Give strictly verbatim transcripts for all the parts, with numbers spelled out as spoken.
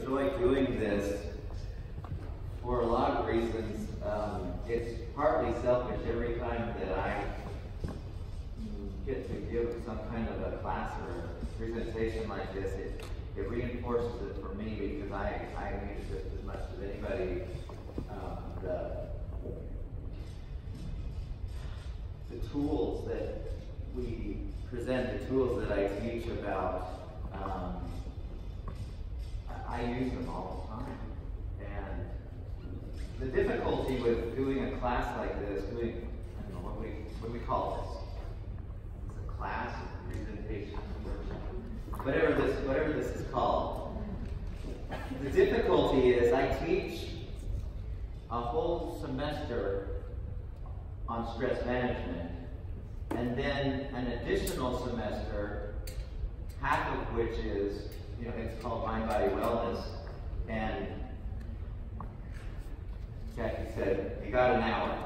enjoy doing this for a lot of reasons. Um, it's partly selfish. Every time that I get to give some kind of a class or a presentation like this, it, it reinforces it for me because I, I need it just as much as anybody. Um, the, the tools that we present, the tools that I teach about, um, I, I use them all the time. And the difficulty with doing a class like this, doing, I don't know, what we, what do we call this? It's a class, a presentation, workshop, whatever this, whatever this is called. The difficulty is I teach a whole semester on stress management, and then an additional semester, half of which is, you know, it's called Mind Body Wellness, and Jackie said, you got an hour.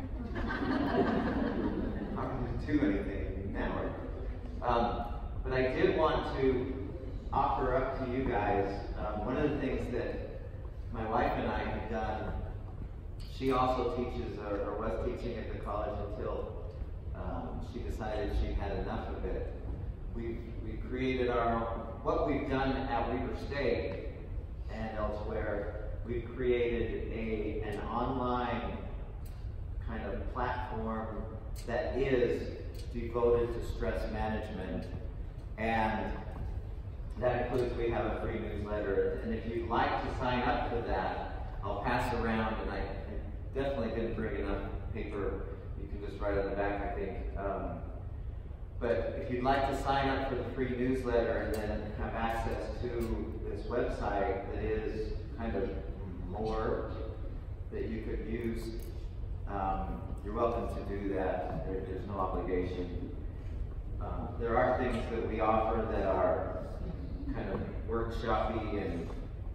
How can you do anything in an hour? Um, but I did want to offer up to you guys, um, one of the things that my wife and I have done. She also teaches, or, or was teaching at the college until um, she decided she had enough of it. We've, we've created our own, what we've done at Weber State and elsewhere, we've created a, an online kind of platform that is devoted to stress management. And that includes, we have a free newsletter. And if you'd like to sign up for that, I'll pass around, and I definitely didn't bring enough paper. You can just write on the back, I think. Um, but if you'd like to sign up for the free newsletter and then have access to this website that is kind of more that you could use, um, you're welcome to do that. There, there's no obligation. Um, there are things that we offer that are kind of workshopy and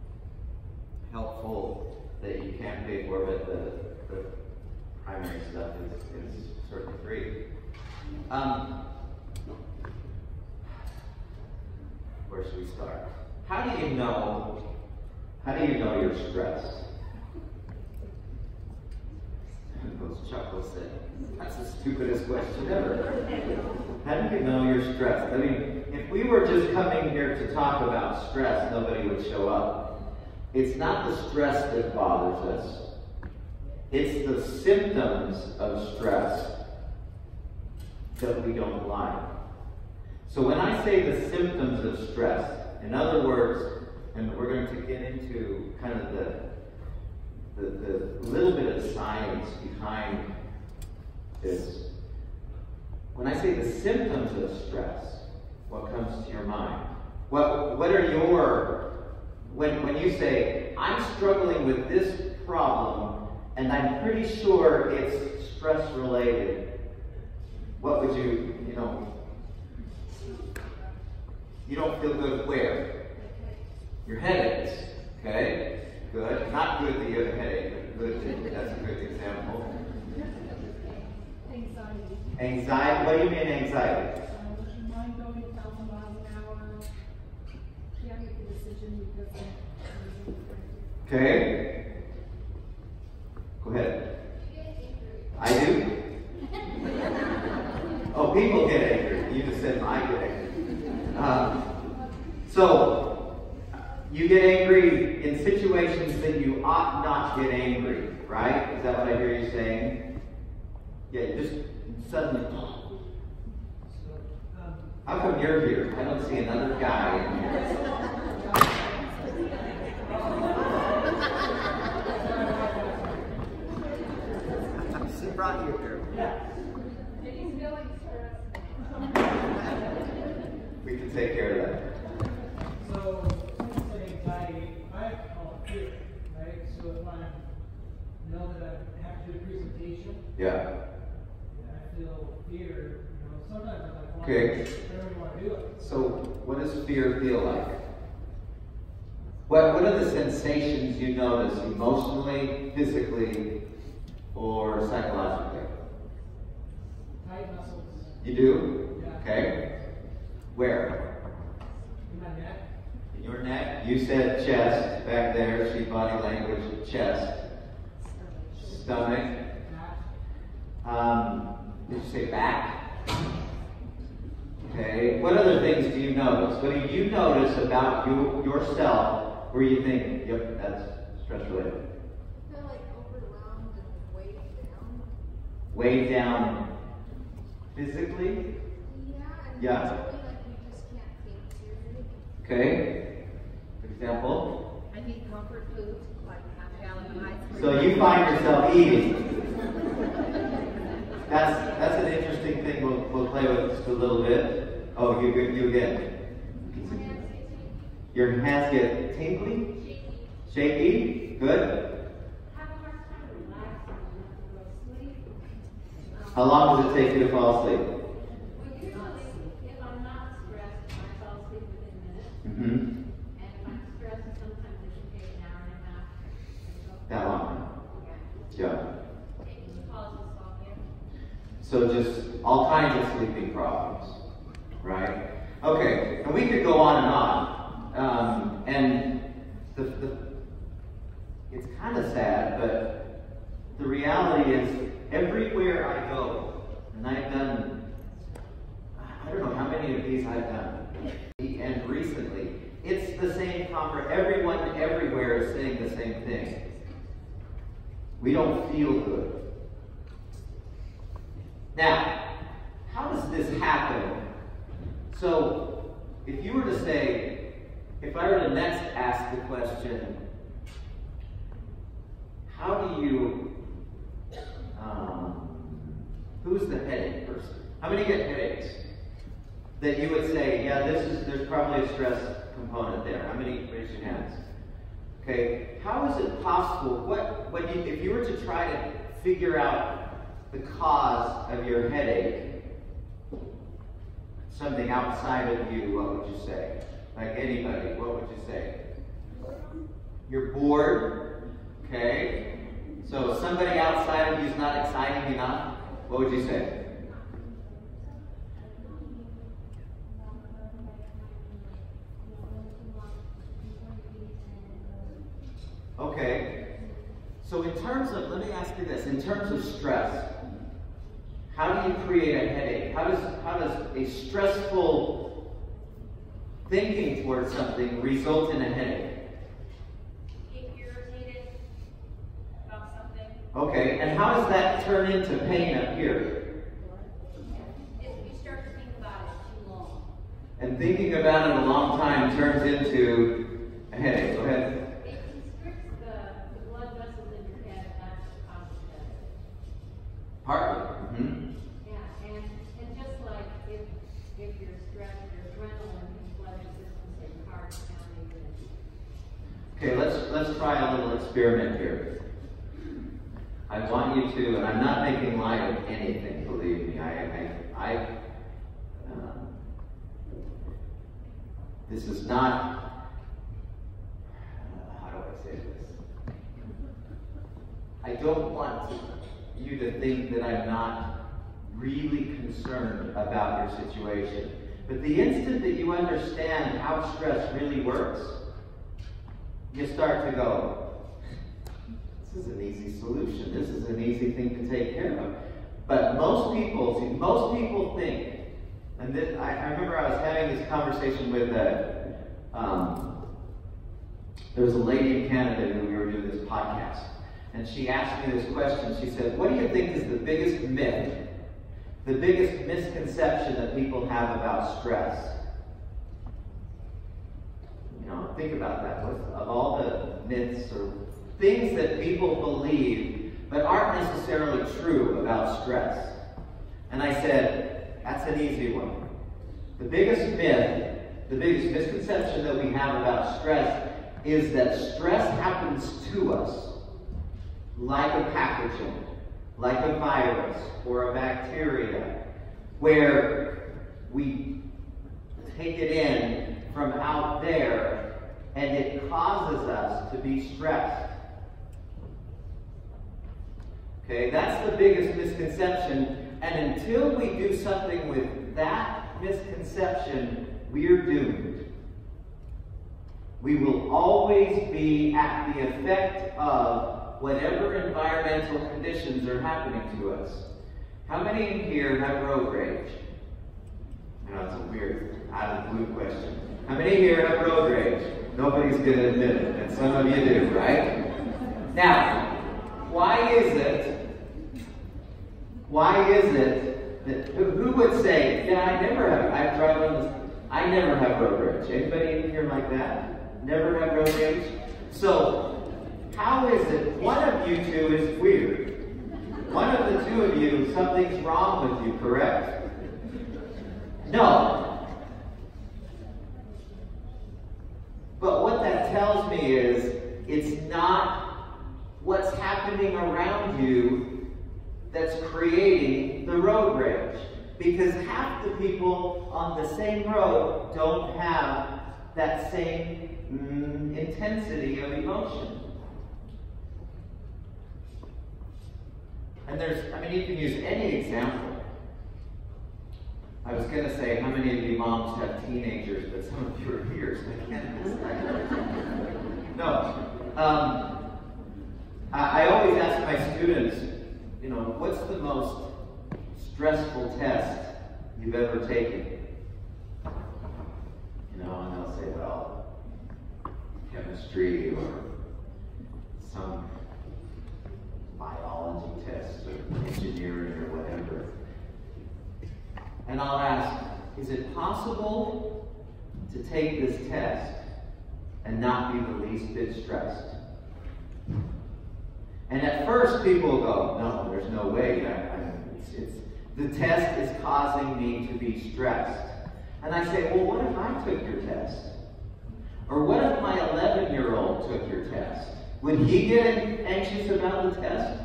helpful that you can pay for, but the, the primary stuff is, is certainly free. Um, where should we start? How do you know, how do you know you're stressed? Those chuckles said, that's the stupidest question ever. How do you know you're stressed? I mean, if we were just coming here to talk about stress, nobody would show up. It's not the stress that bothers us. It's the symptoms of stress that we don't like. So when I say the symptoms of stress, in other words, and we're going to get into kind of the, the, the little bit of science behind this. When I say the symptoms of stress, what comes to your mind? What, what are your, when, when you say, I'm struggling with this problem, and I'm pretty sure it's stress related, what would you, you know, you don't feel good where? Your headaches, okay? Good. Not good that you have a headache, but good, that's a good example. Anxiety. Anxiety, what do you mean anxiety? Uh, your mind going a thousand miles an hour. Can't make a decision because of Okay. Go ahead. I do? Oh, people get angry. You just said I get angry. Um, so, you get angry in situations that you ought not get angry, right? Is that what I hear you saying? Yeah, you just suddenly. How come you're here? I don't see another guy in here. She brought you here. We can take care of that. So, when you say anxiety, I call it fear, right? So if I know that I have to do a presentation, Yeah. and I feel fear, you know, sometimes I'm like, well, Okay. I don't really want to do it. So, what does fear feel like? What, what are the sensations you notice emotionally, physically, or psychologically? Tight muscles You do? Yeah. Okay. Where? in my neck. In Your neck. You said chest back there. She body language. Chest. Stomach. Um, did you say back? Okay. What other things do you notice? What do you notice about you yourself where you think, yep, that's stress related? I feel like overwhelmed and weighed down. Weighed down physically? Yeah, and Yeah. it's really like you just can't think clearly. Okay. For example? I need comfort foods, like half gallon of ice cream. So you find yourself eating. That's that's an interesting thing. We'll we'll play with just a little bit. Oh, you you again. Your hands get tingly, shaky. Good. How long does it take you to fall asleep? Well, usually, if I'm not stressed, I fall asleep within minutes. Mm-hmm. And if I'm stressed, sometimes it can take an hour and a half. That long. Yeah. Yeah. Taking pauses off here. So just all kinds of sleeping problems, right? Okay, and we could go on and on. Um, and the, the, it's kind of sad, but the reality is everywhere I go, and I've done, I don't know how many of these I've done, and recently, it's the same conversation. Everyone everywhere is saying the same thing. We don't feel good. Now, how does this happen? So, if you were to say, if I were to next ask the question, how do you, um, who's the headache person? How many get headaches? That you would say, yeah, this is, there's probably a stress component there. How many? Raise your hands. Okay, how is it possible, what, when you, if you were to try to figure out the cause of your headache, something outside of you, what would you say? Like anybody, what would you say? You're bored, okay? So somebody outside of you is not exciting enough, what would you say? Okay, so in terms of, let me ask you this, in terms of stress, how do you create a headache? How does, how does a stressful thinking towards something result in a headache? Get irritated about something. Okay, and how does that turn into pain up here? If you start to think about it too long. And thinking about it a long time turns into a headache. Go ahead. It constricts the, the blood vessels in your head, and that's what causes headache. Partly. Mm-hmm. Yeah, and, and just like if, if you're stressed, your adrenaline and blood resistance in your heart pounding. Okay, let's let's try a little experiment here. I want you to, and I'm not making light of anything, believe me. I, I, I um, this is not, uh, how do I say this? I don't want you to think that I'm not really concerned about your situation. But the instant that you understand how stress really works, you start to go, this is an easy solution. This is an easy thing to take care of. But most people, see, most people think, and this, I, I remember I was having this conversation with a, um, there was a lady in Canada who we were doing this podcast, and she asked me this question. She said, what do you think is the biggest myth, the biggest misconception that people have about stress? You know, think about that. What's, of all the myths or things that people believe but aren't necessarily true about stress. And I said, that's an easy one. The biggest myth, the biggest misconception that we have about stress is that stress happens to us like a pathogen, like a virus or a bacteria, where we take it in from out there and it causes us to be stressed. Okay, that's the biggest misconception, and until we do something with that misconception, we're doomed. We will always be at the effect of whatever environmental conditions are happening to us. How many in here have road rage? I know it's a weird, out of the blue question. How many here have road rage? Nobody's going to admit it, and some of you do, right? Now, why is it, why is it that, who, who would say, yeah, I never have, I've tried on this, I never have road rage. Anybody in here like that? Never have road rage? So, how is it, one of you two is weird. One of the two of you, something's wrong with you, correct? No. But what that tells me is, it's not what's happening around you that's creating the road rage. Because half the people on the same road don't have that same mm, intensity of emotion. And there's, I mean, you can use any example. I was going to say, how many of you moms have teenagers, but some of you are here, so I can't decide. No. Um, I, I always ask my students, you know, what's the most stressful test you've ever taken? You know, and they'll say, well, chemistry or some biology test or engineering or whatever. And I'll ask, is it possible to take this test and not be the least bit stressed? And at first people go, no, there's no way. I, I, it's, it's, the test is causing me to be stressed. And I say, well, what if I took your test? Or what if my eleven-year-old took your test? Would he get anxious about the test?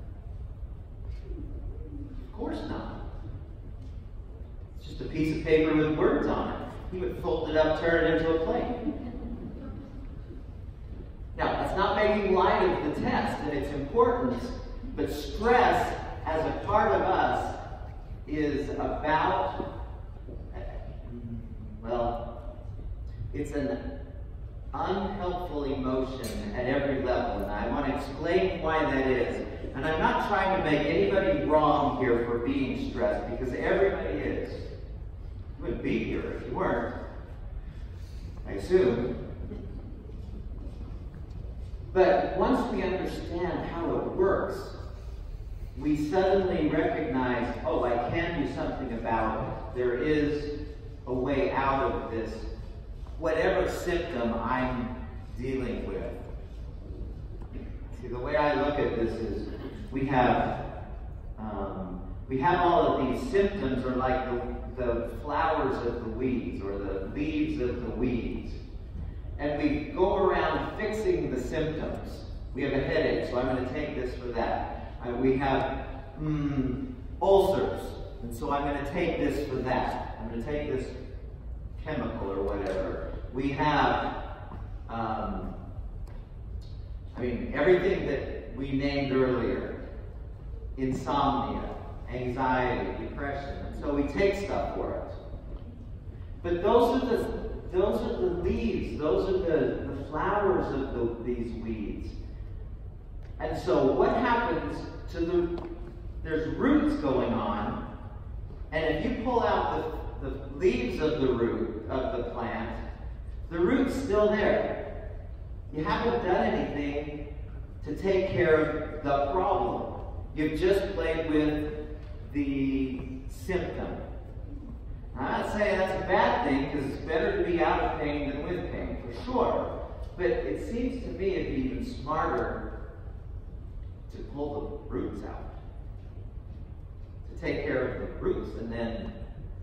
Of course not. It's just a piece of paper with words on it. He would fold it up, turn it into a plane. Now, that's not making light of the test and its importance, but stress as a part of us is about, well, it's an unhelpful emotion at every level, and I want to explain why that is. And I'm not trying to make anybody wrong here for being stressed, because everybody is. You wouldn't be here if you weren't, I assume. But once we understand how it works, we suddenly recognize, oh, I can do something about it. There is a way out of this, whatever symptom I'm dealing with. See, the way I look at this is, we have um, we have all of these symptoms, are like the, the flowers of the weeds, or the leaves of the weeds. And we go around fixing the symptoms. We have a headache, so I'm going to take this for that. Uh, we have mm, ulcers, and so I'm going to take this for that. I'm going to take this chemical or whatever. We have, um, I mean, everything that we named earlier. Insomnia, anxiety, depression. And so we take stuff for it. But those are the Those are the leaves. Those are the, the flowers of the, these weeds. And so what happens to the, there's roots going on, and if you pull out the, the leaves of the root of the plant, the root's still there. You haven't done anything to take care of the problem. You've just played with the symptom. I'm not saying that's a bad thing, because it's better to be out of pain than with pain, for sure. But it seems to me it'd be even smarter to pull the roots out. To take care of the roots, and then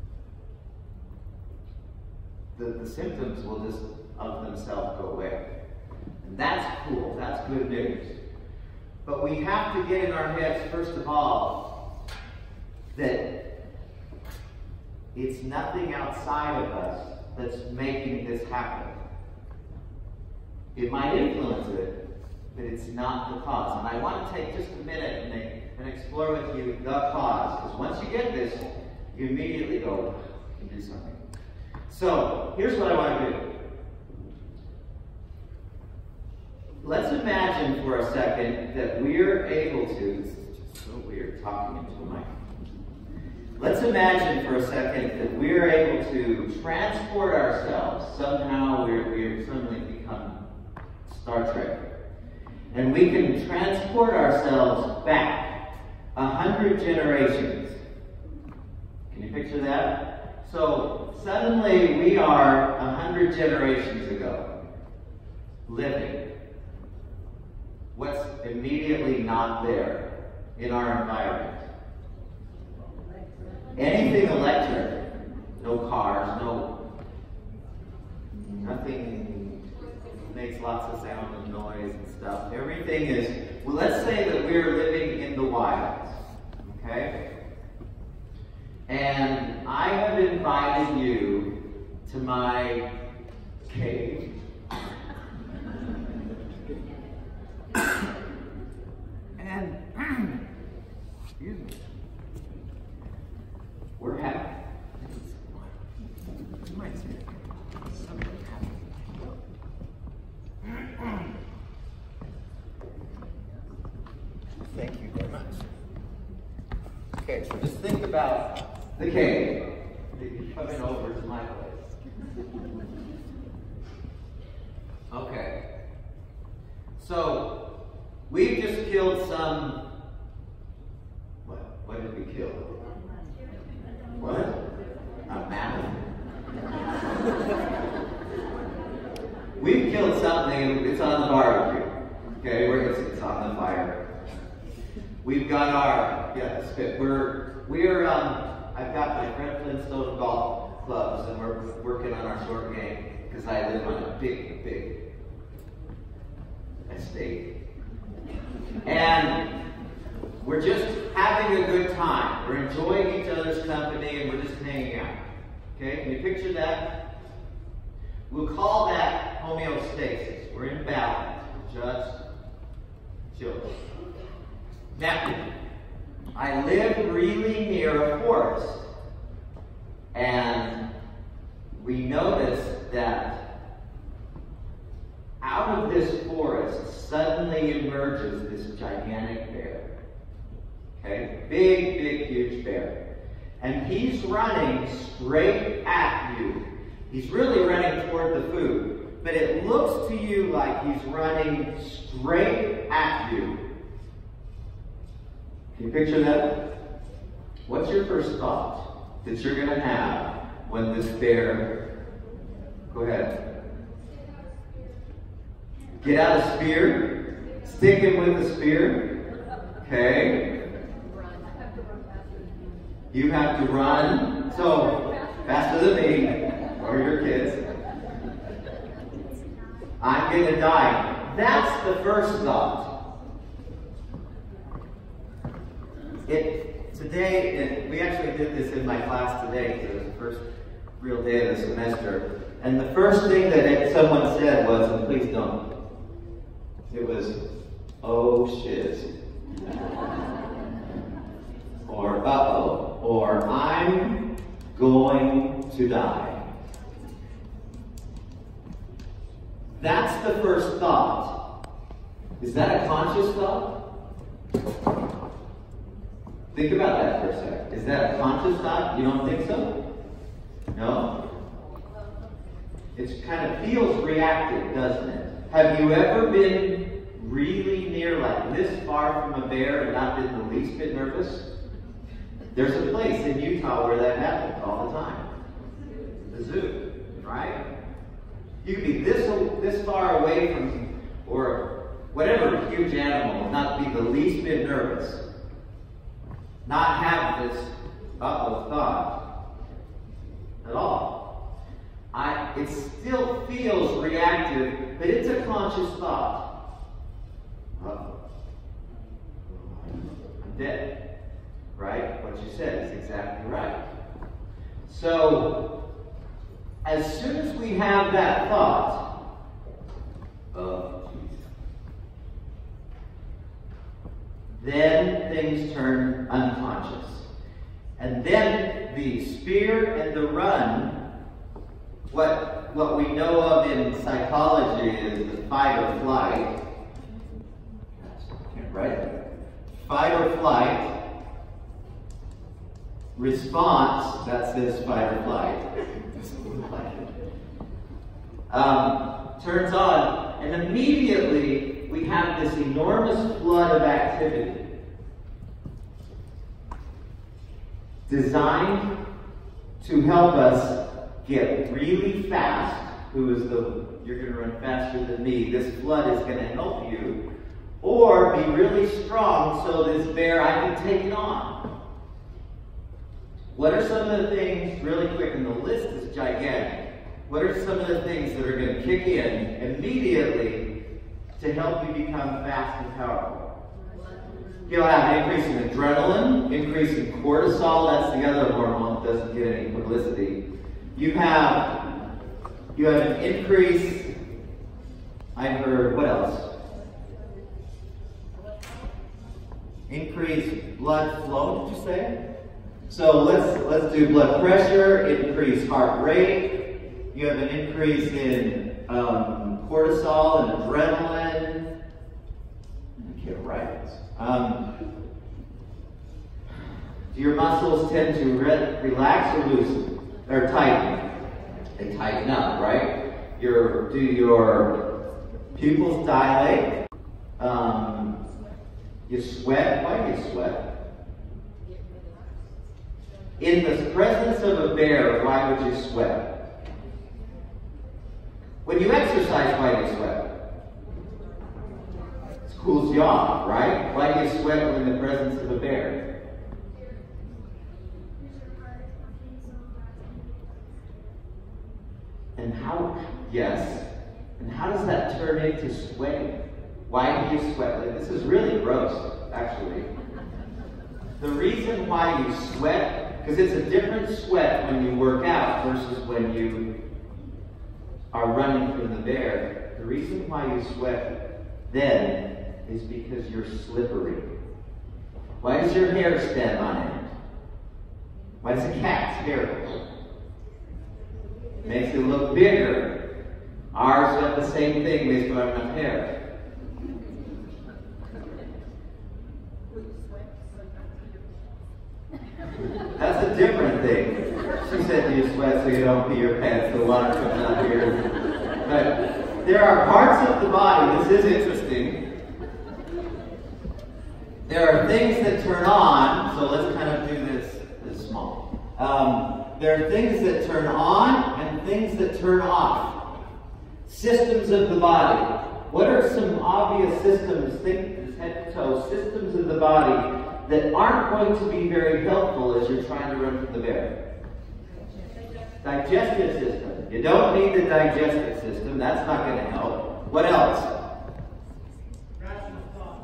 the, the symptoms will just of themselves go away. And that's cool, that's good news. But we have to get in our heads, first of all, that it's nothing outside of us that's making this happen. It might influence it, but it's not the cause. And I want to take just a minute and, make, and explore with you the cause. Because once you get this, you immediately go and do something. So, here's what I want to do. let's imagine for a second that we're able to, this is just so weird talking into a mic. Let's imagine for a second that we're able to transport ourselves. Somehow we're, we're suddenly become Star Trek. And we can transport ourselves back a hundred generations. Can you picture that? So suddenly we are a hundred generations ago, living. What's immediately not there in our environment? Anything electric. No cars, no, nothing makes lots of sound and noise and stuff. Everything is, well, let's say that we're living in the wilds, okay? And I have invited you to my cave. And, excuse me, we're having, you might say something happened. Thank you very much. Okay, so just think about the cave. You're coming over to my place. Okay. So, we've just killed some, what? What did we kill? What? A mammoth? We've killed something, it's on the barbecue. Okay, we're, it's, it's on the fire. We've got our, yeah, it's good. We're, we're, um, I've got my Fred Flintstone golf clubs and we're working on our short game because I live on a big, big estate. And we're just having a good time. We're enjoying each other's company and we're just hanging out. Okay, can you picture that? We'll call that homeostasis. We're in balance. Just chill. Now, I live really near a forest. And we noticed that out of this forest suddenly emerges this gigantic bear. Okay? Big, big, huge bear. And he's running straight at you. He's really running toward the food. But it looks to you like he's running straight at you. Can you picture that? What's your first thought that you're going to have when this bear... Go ahead. Get out a spear. Stick him with a spear. Okay. You have to run. So, faster than me, or your kids. I'm going to die. That's the first thought. It, today, it, we actually did this in my class today, because it was the first real day of the semester. And the first thing that it, someone said was, and please don't, it was, oh shiz. Or uh-oh. Or I'm going to die. That's the first thought. Is that a conscious thought? Think about that for a second. Is that a conscious thought? You don't think so? No? It kind of feels reactive, doesn't it? Have you ever been really near, like this far from a bear and not been the least bit nervous? There's a place in Utah where that happens all the time. The zoo, right? You can be this, this far away from, or whatever huge animal, not be the least bit nervous. Not have this uh-oh thought at all. I, it still feels reactive, but it's a conscious thought. Uh-oh. I'm dead. Right? What you said is exactly right. So, as soon as we have that thought, oh, geez, then things turn unconscious. And then the spear and the run, what, what we know of in psychology is the fight or flight, right? Fight or flight. Response, that's this fight or flight. um, turns on, and immediately we have this enormous flood of activity designed to help us get really fast. Who is the, you're going to run faster than me. This flood is going to help you. Or be really strong so this bear, I can take it on. What are some of the things, really quick, and the list is gigantic. What are some of the things that are going to kick in immediately to help you become fast and powerful? You'll have an increase in adrenaline, increase in cortisol, that's the other hormone that doesn't get any publicity. You have, you have an increase, I heard, what else? Increased blood flow, did you say? So let's let's do blood pressure, increase heart rate. You have an increase in um, cortisol and adrenaline. I can't write this. Um, do your muscles tend to re relax or loosen or tighten? They tighten up, right? Your do your pupils dilate? Um, You sweat. Why do you sweat? In the presence of a bear, why would you sweat? When you exercise, why do you sweat? It cools you off, right? Why do you sweat in the presence of a bear? And how, yes, and how does that turn into sweating? Why do you sweat? Like, this is really gross, actually. The reason why you sweat, because it's a different sweat when you work out versus when you are running from the bear. The reason why you sweat then is because you're slippery. Why does your hair stand on end? Why does a cat's hair go? It makes it look bigger. Ours have the same thing, we just don't have enough hair. That's a different thing. She said you sweat so you don't pee your pants, the water comes out here. But there are parts of the body, this is interesting. There are things that turn on, so let's kind of do this, this small. Um, there are things that turn on and things that turn off. Systems of the body. What are some obvious systems, think this head to toe, systems of the body that aren't going to be very helpful as you're trying to run from the bear? Digestive system. You don't need the digestive system. That's not going to help. What else? Rational thought.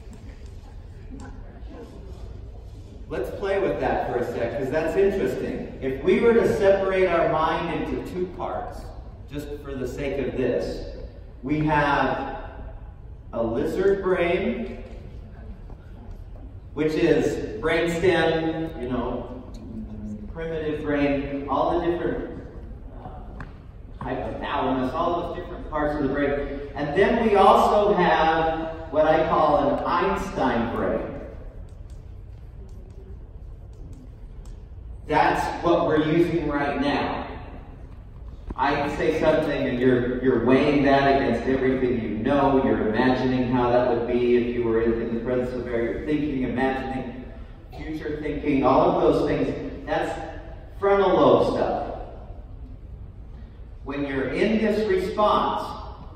Let's play with that for a sec, because that's interesting. If we were to separate our mind into two parts, just for the sake of this, we have a lizard brain, which is brainstem, you know, primitive brain, all the different uh, hypothalamus, all those different parts of the brain. And then we also have what I call an Einstein brain. That's what we're using right now. I can say something and you're, you're weighing that against everything you know. You're imagining how that would be if you were in, in the presence of bear. You're thinking, imagining, future thinking, all of those things. That's frontal lobe stuff. When you're in this response,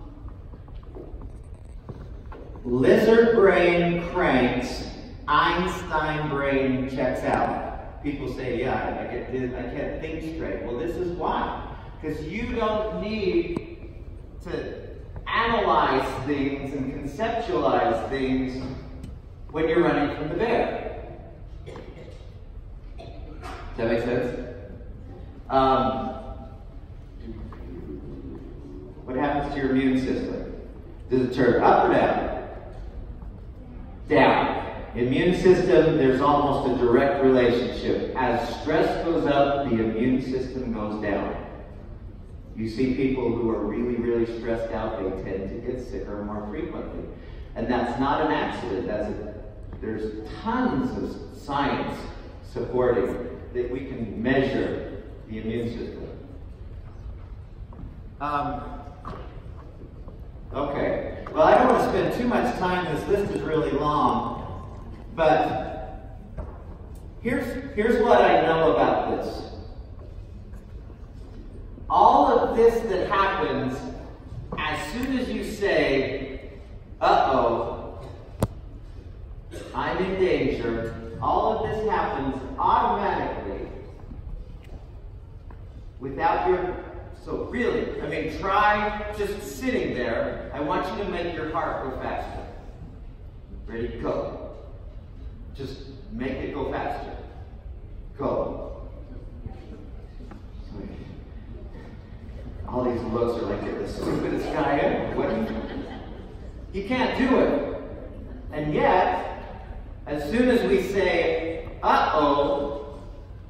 lizard brain cranks, Einstein brain checks out. People say, yeah, I, get, I can't think straight. Well, this is why. Because you don't need to analyze things and conceptualize things when you're running from the bear. Does that make sense? Um, what happens to your immune system? Does it turn up or down? Down. Immune system, there's almost a direct relationship. As stress goes up, the immune system goes down. You see people who are really, really stressed out, they tend to get sicker more frequently. And that's not an accident. That's a, there's tons of science supporting that we can measure the immune system. Um, okay. Well, I don't want to spend too much time. This list is really long. But here's, here's what I know about this. All of this that happens, as soon as you say, uh-oh, I'm in danger, all of this happens automatically without your, so really, I mean, try just sitting there. I want you to make your heart go faster. Ready, go. Just make it go faster. Go. All these looks are like, you're the stupidest guy ever. What do you, you can't do it. And yet, as soon as we say, uh-oh,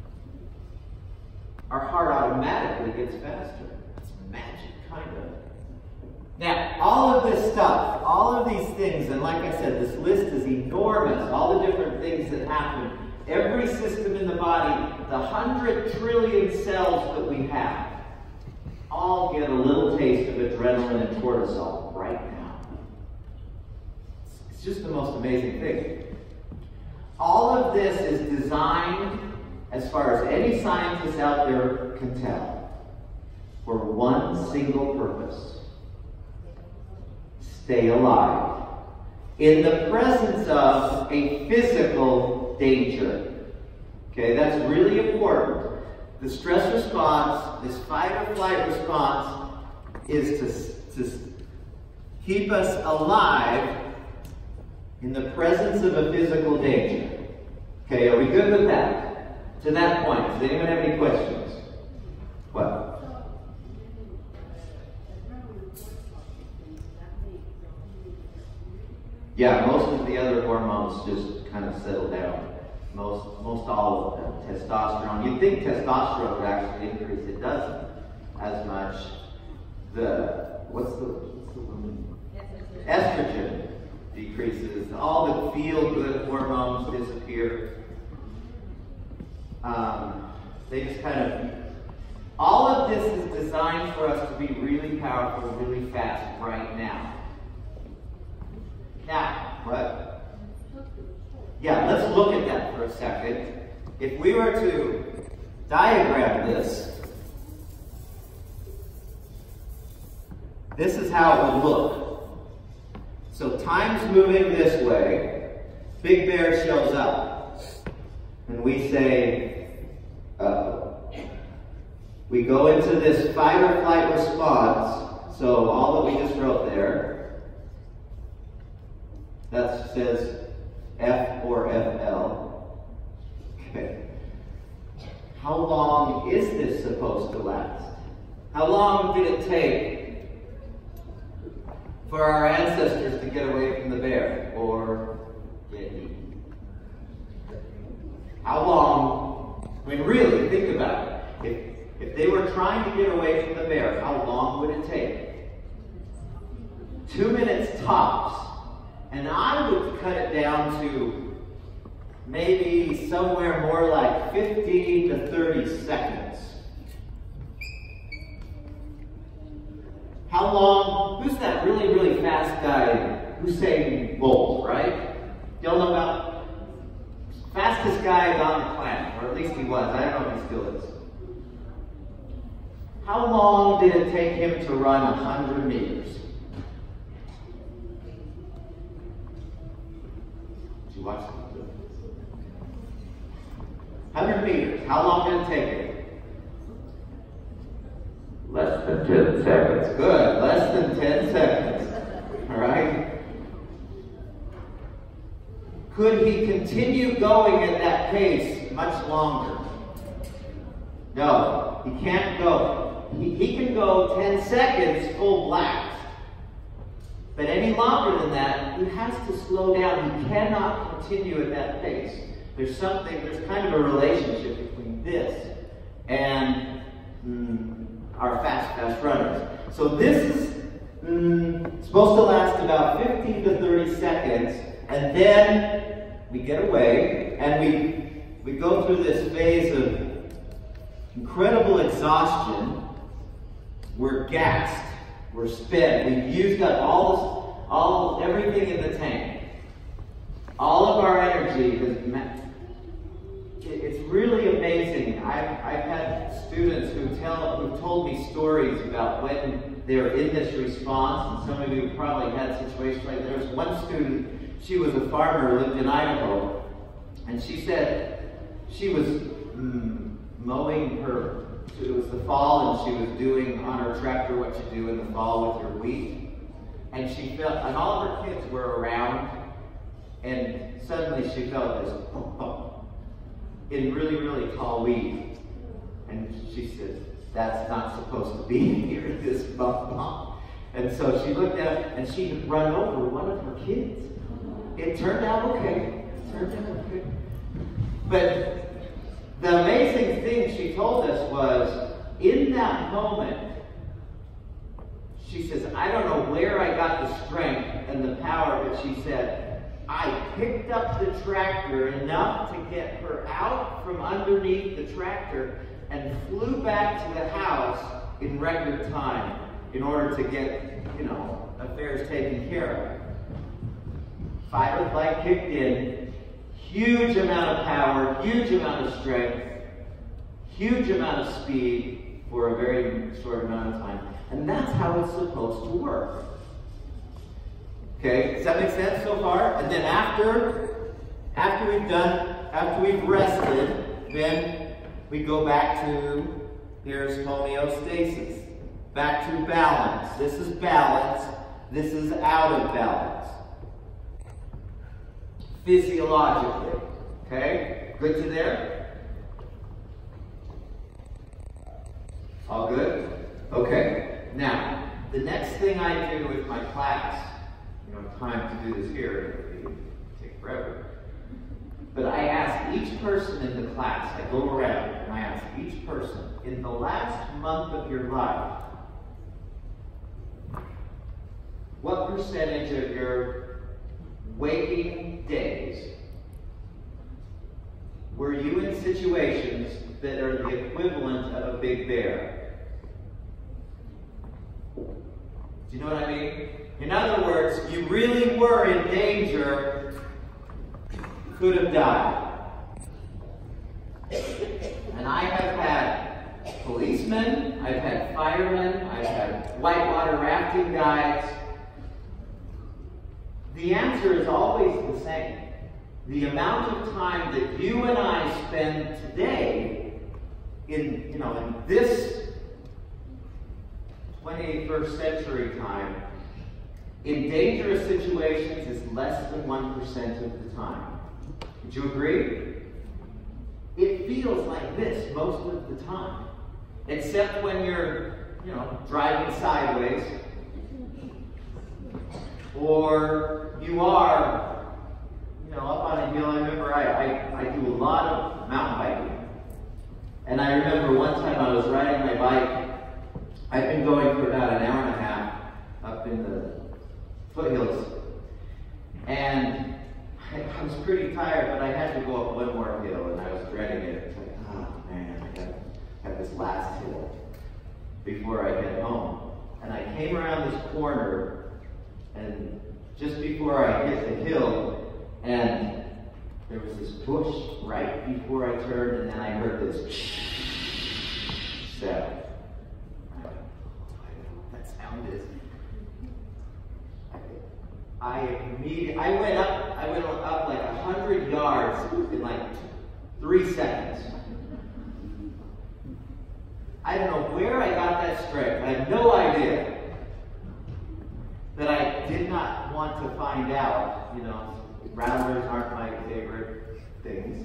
our heart automatically gets faster. It's magic, kind of. Now, all of this stuff, all of these things, and like I said, this list is enormous, all the different things that happen. Every system in the body, the hundred trillion cells that we have, all get a little taste of adrenaline and cortisol right now. It's just the most amazing thing. All of this is designed, as far as any scientist out there can tell, for one single purpose. Stay alive. In the presence of a physical danger. Okay, that's really important. The stress response, this fight or flight response, is to, to keep us alive in the presence of a physical danger. Okay, are we good with that? To that point, does anyone have any questions? What? Yeah, most of the other hormones just kind of settle down. Most, most all of them. Testosterone. You'd think testosterone would actually increase. It doesn't as much. The, what's the, what's the one? Estrogen decreases. All the feel-good hormones disappear. Um, they just kind of, all of this is designed for us to be really powerful, really fast right now. Now, what? Yeah, let's look at that for a second. If we were to diagram this, this is how it would look. So time's moving this way. Big Bear shows up. And we say, uh-oh. We go into this fight or flight response. So all that we just wrote there, that says F or F L. Okay. How long is this supposed to last? How long did it take for our ancestors to get away from the bear or get eaten? How long? I mean, really, think about it. If, if they were trying to get away from the bear, how long would it take? Two minutes tops. And I would cut it down to maybe somewhere more like fifty to thirty seconds. How long? Who's that really, really fast guy? Usain Bolt, right? Y'all know about fastest guy on the planet, or at least he was. I don't know if he still is. How long did it take him to run one hundred meters? Watch them. one hundred meters. How long did it take him? Less than ten seconds. Good. Less than ten seconds. All right? Could he continue going at that pace much longer? No. He can't go. He, he can go ten seconds full blast. But any longer than that, he has to slow down. He cannot continue at that pace. There's something, there's kind of a relationship between this and mm, our fast, fast runners. So this is mm, supposed to last about fifty to thirty thirty seconds, and then we get away, and we, we go through this phase of incredible exhaustion. We're gassed, we're spent, we've used up all, this, all everything in the tank. All of our energy is met. It's really amazing. I've, I've had students who tell, who've told me stories about when they're in this response, and some of you probably had situations like that. There was one student, she was a farmer, lived in Idaho, and she said she was mm, mowing her, it was the fall, and she was doing on her tractor what you do in the fall with your wheat, and she felt, and all of her kids were around, and suddenly she felt this bump, bump, in really, really tall weed. And she said, that's not supposed to be here, this bump bump. And so she looked out, and she had run over one of her kids. It turned out okay. It turned out okay. But the amazing thing she told us was, in that moment, she says, I don't know where I got the strength and the power, but she said, I picked up the tractor enough to get her out from underneath the tractor and flew back to the house in record time in order to get, you know, affairs taken care of. Fight or flight kicked in, huge amount of power, huge amount of strength, huge amount of speed for a very short amount of time. And that's how it's supposed to work. Okay, does that make sense so far? And then after, after we've done, after we've rested, then we go back to, here's homeostasis. Back to balance. This is balance. This is out of balance. Physiologically. Okay? Good to there? All good? Okay. Now, the next thing I do with my class, you know, time to do this here, it would take forever. But I ask each person in the class, I go around and I ask each person, in the last month of your life, what percentage of your waking days were you in situations that are the equivalent of a big bear? Do you know what I mean? In other words, you really were in danger, could have died. And I have had policemen, I've had firemen, I've had whitewater rafting guides. The answer is always the same. The amount of time that you and I spend today in, you know, in this twenty-first century time, in dangerous situations is less than one percent of the time. Would you agree? It feels like this most of the time. Except when you're, you know, driving sideways. Or you are, you know, up on a hill. I remember I, I, I do a lot of mountain biking. And I remember one time I was riding my bike. I've been going for about an hour and a half up in the foothills. And I, I was pretty tired, but I had to go up one more hill, and I was dreading it. It's like, oh man, I got have this last hill before I get home. And I came around this corner, and just before I hit the hill, and there was this bush right before I turned, and then I heard this sound. I don't know what that sound is. I immediately, I went up, I went up like a hundred yards in like three seconds. I don't know where I got that strength. I have no idea. That I did not want to find out. You know, rattlers aren't my favorite things.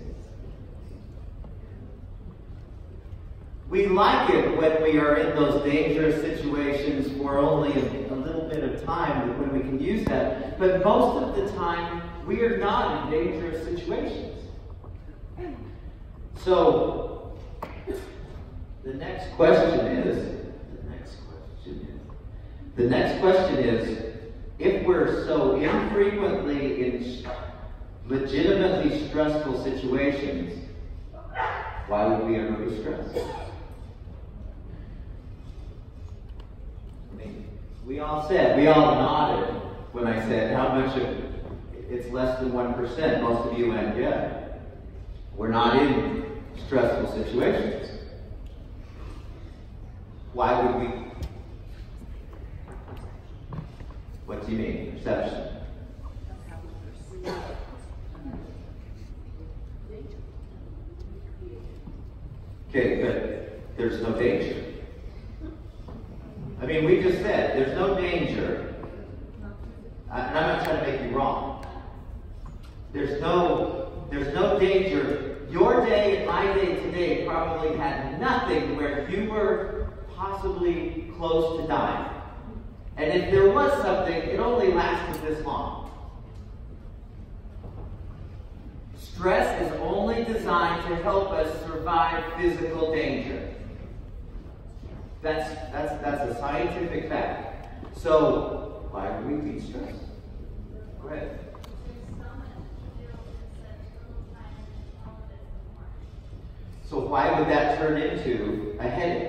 We like it when we are in those dangerous situations for only a, a little bit of time, when we can use that. But most of the time, we are not in dangerous situations. So, the next question is, the next question is, the next question is, if we're so infrequently in legitimately stressful situations, why would we ever be stressed? I mean, we all said, we all nodded when I said how much of it's less than one percent. Most of you went, yeah. We're not in stressful situations. Why would we? What do you mean? Perception. Okay, but there's no danger. I mean, we just said there's no danger. Uh, and I'm not trying to make you wrong. There's no, there's no danger. Your day and my day today probably had nothing where you were possibly close to dying. And if there was something, it only lasted this long. Stress is only designed to help us survive physical danger. That's, that's, that's a scientific fact. So, why would we be stressed? Go ahead. So why would that turn into a headache?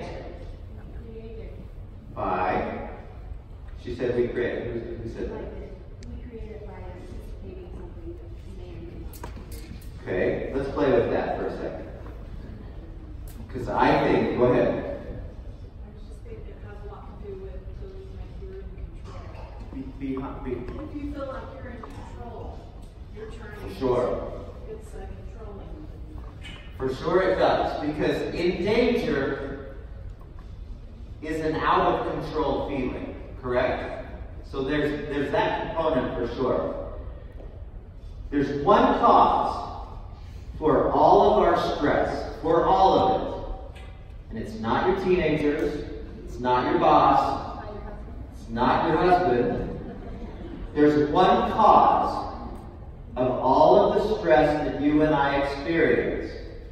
By, she said we create. Who, who said that? We create it by anticipating something that may or may not. Okay, let's play with that for a second. Because I think, go ahead. I just think it has a lot to do with feeling like you're in control. Be, be, be. If you feel like you're in control, you're trying to. Sure. It's uh, controlling. For sure it does. Because in danger is an out of control feeling, correct? So there's, there's that component for sure. There's one cause for all of our stress, for all of it. And it's not your teenagers, it's not your boss, it's not your husband. There's one cause of all of the stress that you and I experience.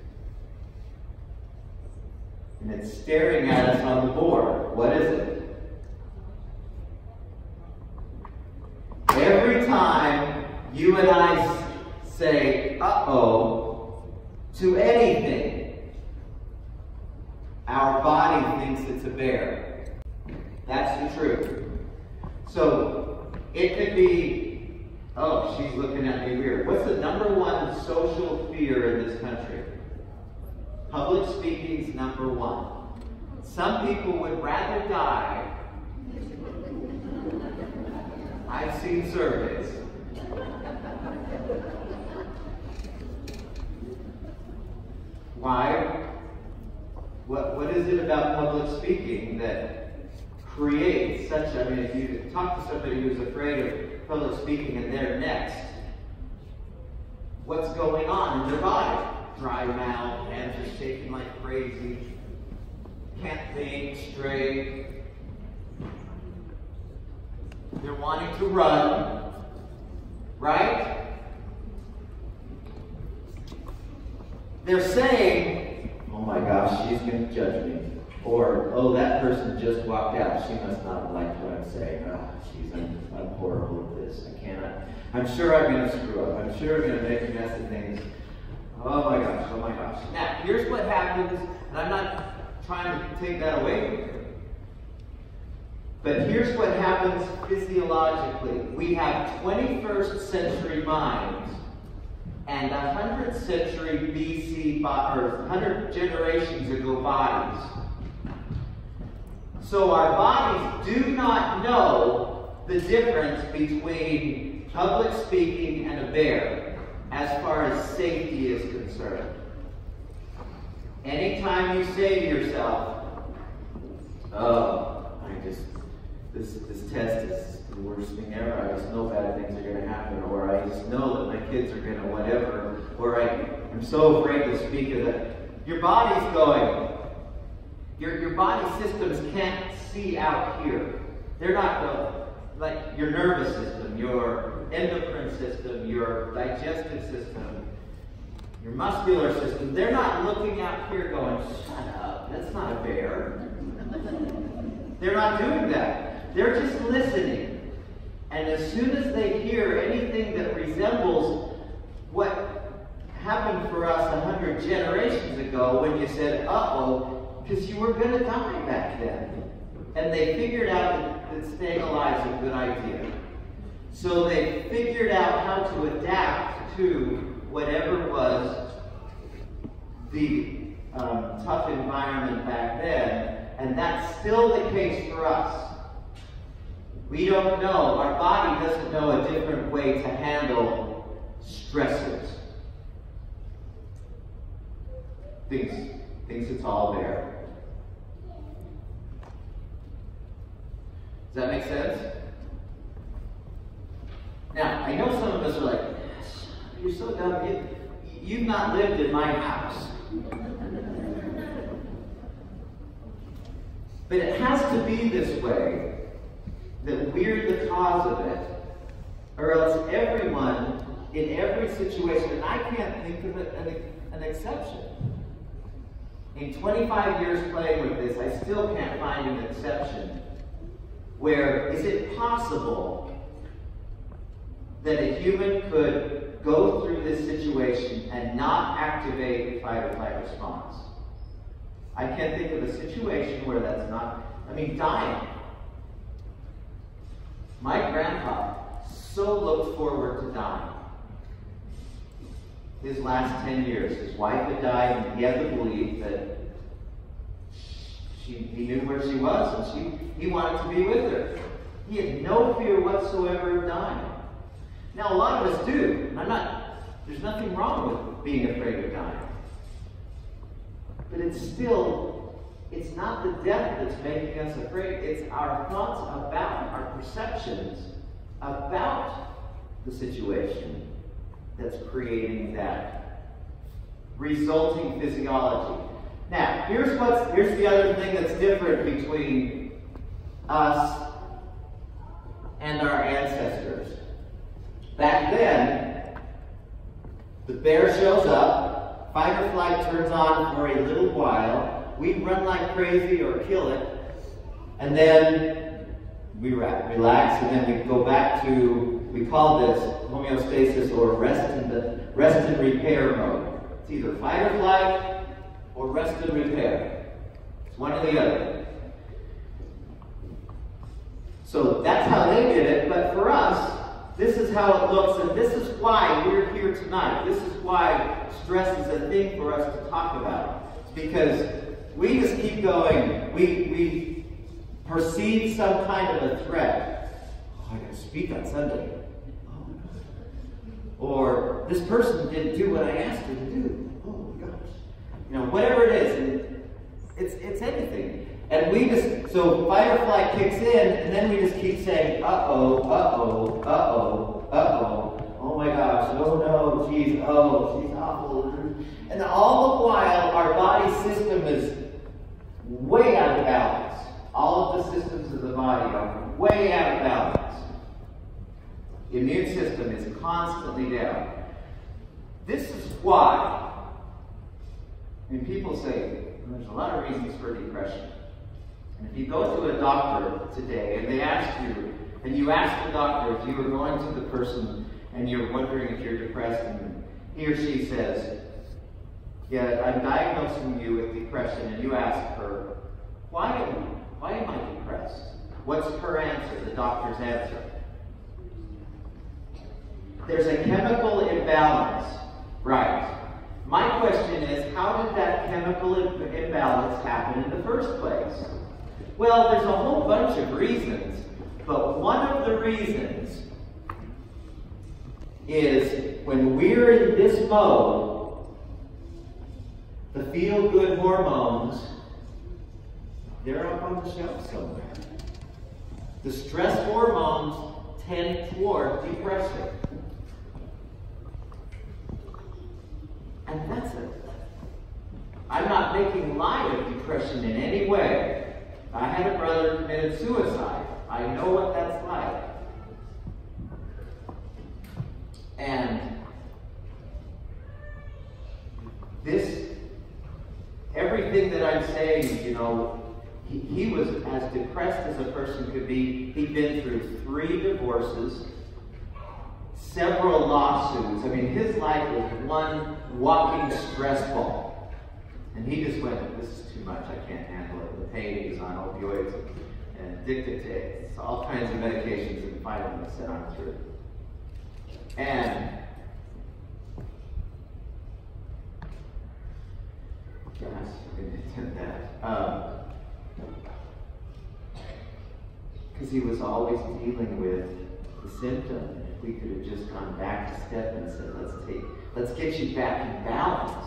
And it's staring at us on the board. What is it? Every time you and I say, uh-oh, to anything, our body thinks it's a bear. That's the truth. So, it could be, oh, she's looking at me weird. What's the number one social fear in this country? Public speaking's number one. Some people would rather die. I've seen surveys. Why? What, what is it about public speaking that creates such, I mean, if you talk to somebody who's afraid of public speaking and they're next, what's going on in their body? Dry mouth, hands are shaking like crazy, can't think straight. They're wanting to run, right? They're saying, oh my gosh, she's going to judge me. Or, oh, that person just walked out. She must not have liked what I'm saying. Oh, geez, I'm, I'm horrible at this. I cannot. I'm sure I'm going to screw up. I'm sure I'm going to make a mess of things. Oh my gosh, oh my gosh. Now, here's what happens, and I'm not trying to take that away from you. But here's what happens physiologically. We have twenty-first century minds and one hundred century B C, or one hundred generations ago bodies. So our bodies do not know the difference between public speaking and a bear as far as safety is concerned. Anytime you say to yourself, oh, I just, this, this test is the worst thing ever, I just know bad things are going to happen, or I just know that my kids are going to whatever, or I, I'm so afraid to speak of that. Your body's going, your, your body systems can't see out here. They're not going, like your nervous system, your endocrine system, your digestive system, your muscular system, they're not looking out here going, shut up, that's not a bear. They're not doing that. They're just listening. And as soon as they hear anything that resembles what happened for us a hundred generations ago when you said, uh-oh, because you were going to die back then. And they figured out that, that staying alive is a good idea. So they figured out how to adapt to whatever was the um, tough environment back then, and that's still the case for us. We don't know, our body doesn't know a different way to handle stressors. Thinks, thinks it's all there. Does that make sense? Now, I know some of us are like, you're so dumb, you, you've not lived in my house. But it has to be this way, that we're the cause of it, or else everyone, in every situation, and I can't think of an, an exception. In twenty-five years playing with this, I still can't find an exception where is it possible that a human could go through this situation and not activate the fight or flight response. I can't think of a situation where that's not, I mean, dying. My grandpa so looked forward to dying. His last ten years, his wife had died, and he had the belief that she, he knew where she was, and she, he wanted to be with her. He had no fear whatsoever of dying. Now, a lot of us do. I'm not, there's nothing wrong with being afraid of dying. But it's still, it's not the death that's making us afraid. It's our thoughts about, our perceptions about the situation that's creating that resulting physiology. Now, here's what's, here's the other thing that's different between us and our ancestors. Back then, the bear shows up, fight or flight turns on for a little while, we run like crazy or kill it, and then we relax, and then we go back to, we call this homeostasis or rest and, the, rest and repair mode. It's either fight or flight or rest and repair. It's one or the other. So that's how they did it, but for us, this is how it looks, and this is why we're here tonight. This is why stress is a thing for us to talk about. It's because we just keep going. We, we perceive some kind of a threat. Oh, I got to speak on Sunday. Oh my God. Or this person didn't do what I asked her to do. Oh my gosh. You know, whatever it is, and it's it's anything. And we just, so fight or flight kicks in, and then we just keep saying, uh-oh, uh-oh, uh-oh, uh-oh, oh my gosh, oh no, geez, oh, she's awful. And all the while, our body system is way out of balance. All of the systems of the body are way out of balance. The immune system is constantly down. This is why, I mean, people say, there's a lot of reasons for depression. And if you go to a doctor today and they ask you, and you ask the doctor if you were going to the person and you're wondering if you're depressed, and he or she says, yeah, I'm diagnosing you with depression, and you ask her, why am, why am I depressed? What's her answer, the doctor's answer? There's a chemical imbalance. Right. My question is, how did that chemical imbalance happen in the first place? Well, there's a whole bunch of reasons, but one of the reasons is when we're in this mode, the feel-good hormones, they're up on the shelf somewhere. The stress hormones tend toward depression. And that's it. I'm not making light of depression in any way. I had a brother who committed suicide. I know what that's like. And this, everything that I'm saying, you know, he, he was as depressed as a person could be. He'd been through three divorces, several lawsuits. I mean, his life was one walking stress ball. And he just went, this is too much, I can't handle it. The pain, he was on opioids and addicted to all kinds of medications, and finally said, I'm through. And gosh, I'm going to attend that. Because um, he was always dealing with the symptom. If we could have just gone back a step and said, let's take, let's get you back in balance.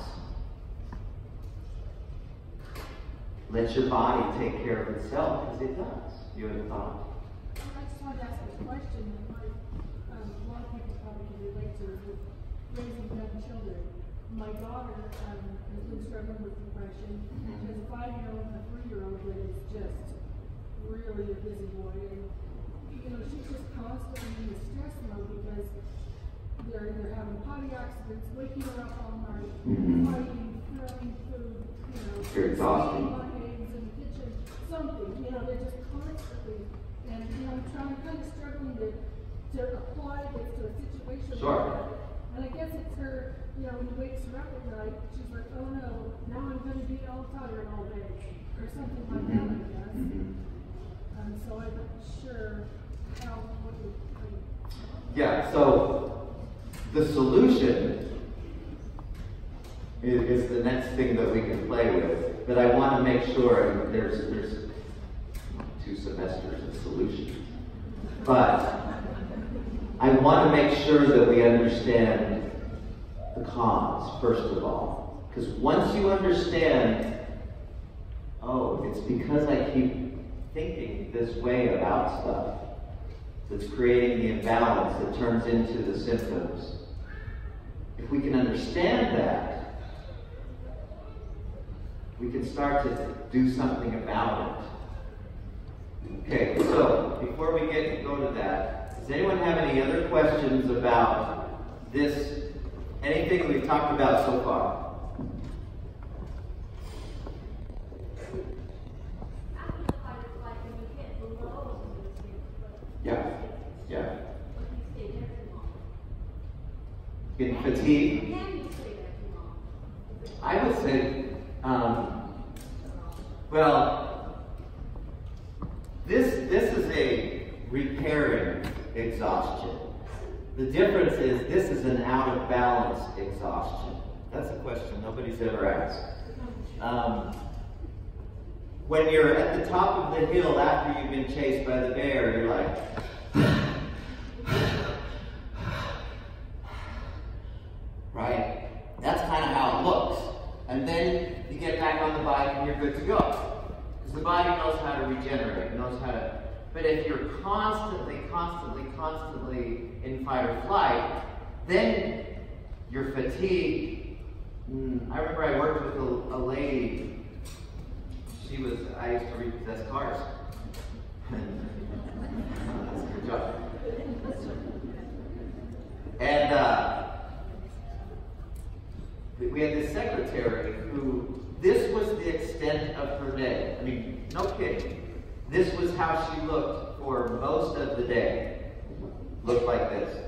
Let your body take care of itself, because it does. You had a thought? I just wanted to ask a question that might, um, a lot of people probably can relate to with raising young children. My daughter um, has been struggling with depression. She has a five-year-old and a three-year-old that is just really a busy boy. And, you know, she's just constantly in the stress mode because they're either having potty accidents, waking her up all night, Mm-hmm. fighting, throwing food, you know, They're exhausting. eggs in the kitchen, something, you know, they're just constantly, and, you know, I'm trying, kind of struggling to, to apply this to a situation. Sure. like that. And I guess it's her, you know, when he wakes her up at night, she's like, oh no, now I'm gonna be all tired all day, or something like that, I guess. Mm-hmm. Um, so I'm not sure how, what would, like, Yeah, so the solution is, is the next thing that we can play with. But I want to make sure, and there's, there's two semesters of solutions. But I want to make sure that we understand the cause, first of all. Because once you understand, oh, it's because I keep thinking this way about stuff that's creating the imbalance that turns into the symptoms. If we can understand that, we can start to do something about it. Okay, so before we get to go to that, does anyone have any other questions about this, anything we've talked about so far? Yeah, yeah. Getting fatigued? I would say, um, well, this this is a repairing exhaustion. The difference is this is an out of balance exhaustion. That's a question nobody's ever asked. Um, when you're at the top of the hill after you've been chased by the bear, you're like, right? That's kind of how it looks. And then you get back on the bike and you're good to go. Because the body knows how to regenerate, knows how to. But if you're constantly, constantly, constantly in fight or flight, then you're fatigued. Mm, I remember I worked with a, a lady. She was, I used to repossess cars. That's a good job. And uh, we had this secretary who, this was the extent of her day. I mean, no kidding. This was how she looked for most of the day. Looked like this.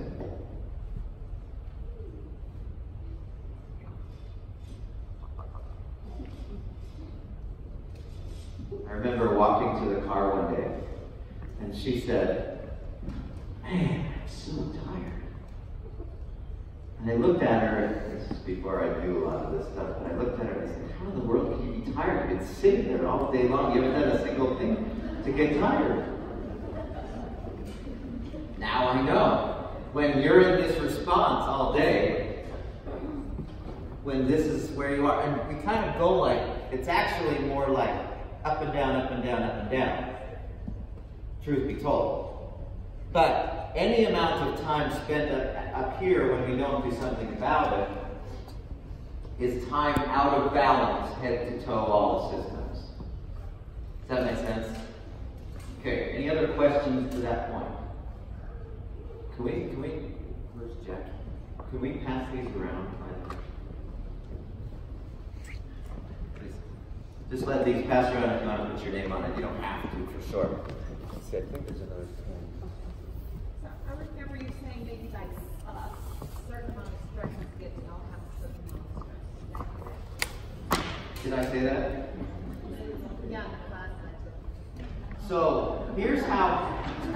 I remember walking to the car one day, and she said, "Man, I'm so tired." And I looked at her, this is before I knew a lot of this stuff, but I looked at her and I said, how in the world can you be tired? You've been sitting there all day long. You haven't done a single thing to get tired. Now I know. When you're in this response all day, when this is where you are, and we kind of go like, it's actually more like up and down, up and down, up and down. Truth be told. But any amount of time spent up, up here when we don't do something about it is time out of balance, head to toe, all the systems. Does that make sense? Okay, any other questions to that point? Can we, can we, where's Jackie? Can we pass these around? Please. Just let these pass around if you want to put your name on it. You don't have to, for sure. Let's see, I think there's another pen. So I remember you saying maybe like uh, a certain amount of stress is good, we all have a certain amount of stress. Did I say that? Yeah, in the class I took. So here's how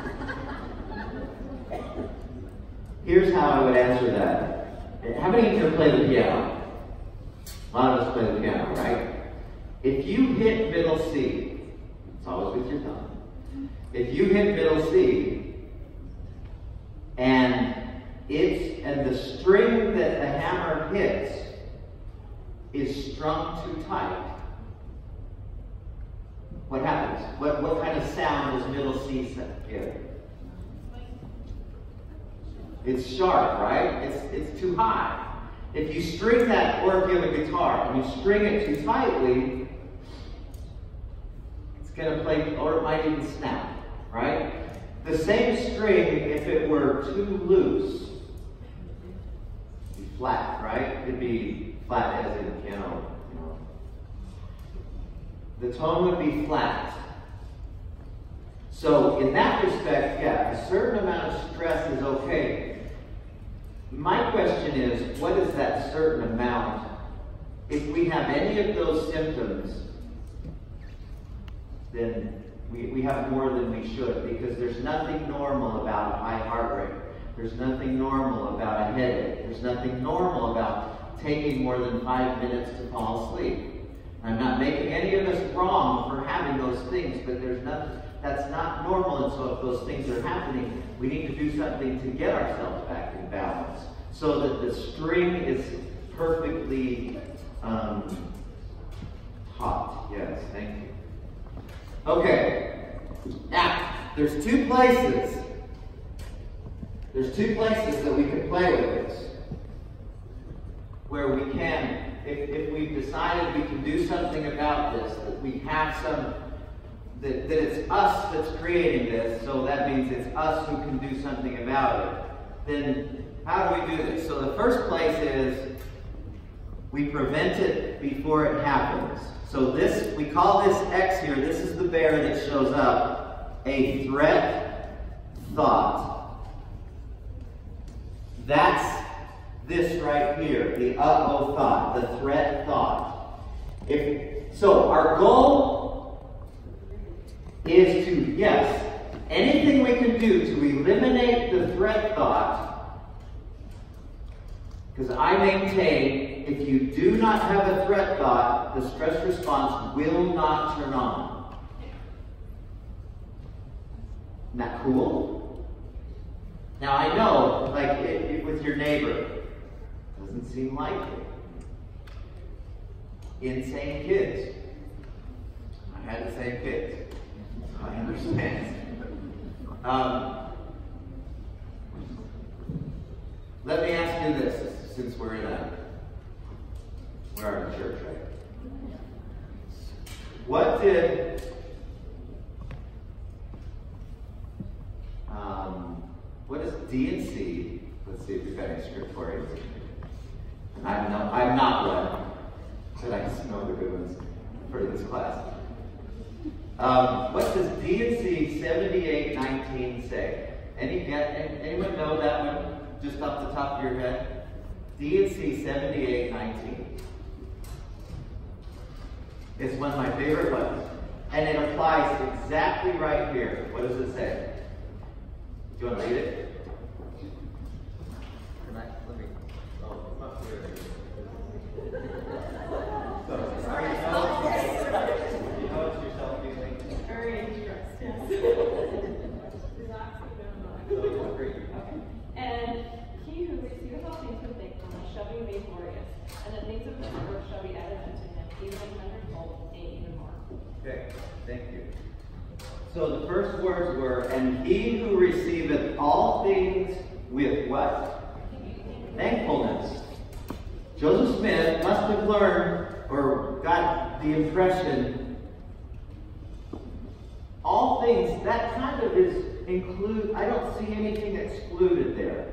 here's how I would answer that. How many of you play the piano? A lot of us play the piano, right? If you hit middle C, it's always with your thumb. If you hit middle C, and it's and the string that the hammer hits is strung too tight, what happens? What what kind of sound does middle C give? It's sharp, right? It's it's too high. If you string that, or if you have a guitar and you string it too tightly, it's going to play, or it might even snap, right? The same string, if it were too loose, it'd be flat, right? It'd be flat as in the piano, you know. The tone would be flat. So in that respect, yeah, a certain amount of stress is okay. My question is, what is that certain amount? If we have any of those symptoms, then we, we have more than we should, because there's nothing normal about a high heart rate. There's nothing normal about a headache. There's nothing normal about taking more than five minutes to fall asleep. I'm not making any of us wrong for having those things, but there's nothing, that's not normal, and so if those things are happening, we need to do something to get ourselves back in balance so that the string is perfectly um, taut. Yes, thank you. Okay, now, there's two places. There's two places that we can play with this, where we can, if, if we've decided we can do something about this, that we have some, that, that it's us that's creating this, so that means it's us who can do something about it, then how do we do this? So the first place is we prevent it before it happens. So this, we call this X here, this is the bear that shows up, a threat thought. That's this right here, the uh-oh thought, the threat thought. If, so our goal is to, yes, anything we can do to eliminate the threat thought, because I maintain if you do not have a threat thought, the stress response will not turn on. Isn't that cool? Now I know, like it, it, with your neighbor, doesn't seem likely. Insane kids. I had the same kids. I understand. Um, let me ask you this, since we're in a, we're in a church, right? What did, um, what is D and C? Let's see if we've got any scriptorians. I'm not, I'm not one, but I just know the good ones for this class. Um, what does D and C seventy-eight nineteen say? Any get? Anyone know that one just off the top of your head? D and C seventy-eight nineteen. It's one of my favorite ones, and it applies exactly right here. What does it say? Do you want to read it? Can I, let me, oh, it's not clear. So, are you know, you know it's yourself feeling? Very interesting. Okay. And he who receiveth all things with thankfulness shall be made glorious, and the things of this world shall be added unto him, even a hundredfold, and even more. Okay, thank you. So the first words were, and he who receiveth all things with what? Thankfulness. Joseph Smith must have learned or got the impression all things, that kind of is include, I don't see anything excluded there.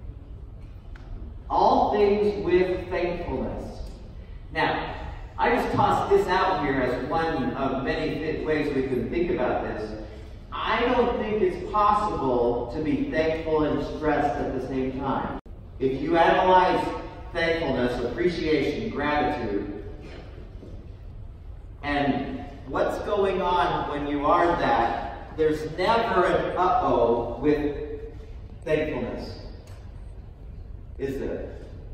All things with thankfulness. Now, I just toss this out here as one of many ways we can think about this. I don't think it's possible to be thankful and stressed at the same time. If you analyze thankfulness, appreciation, gratitude, and what's going on when you are that, there's never an uh-oh with thankfulness. Is there?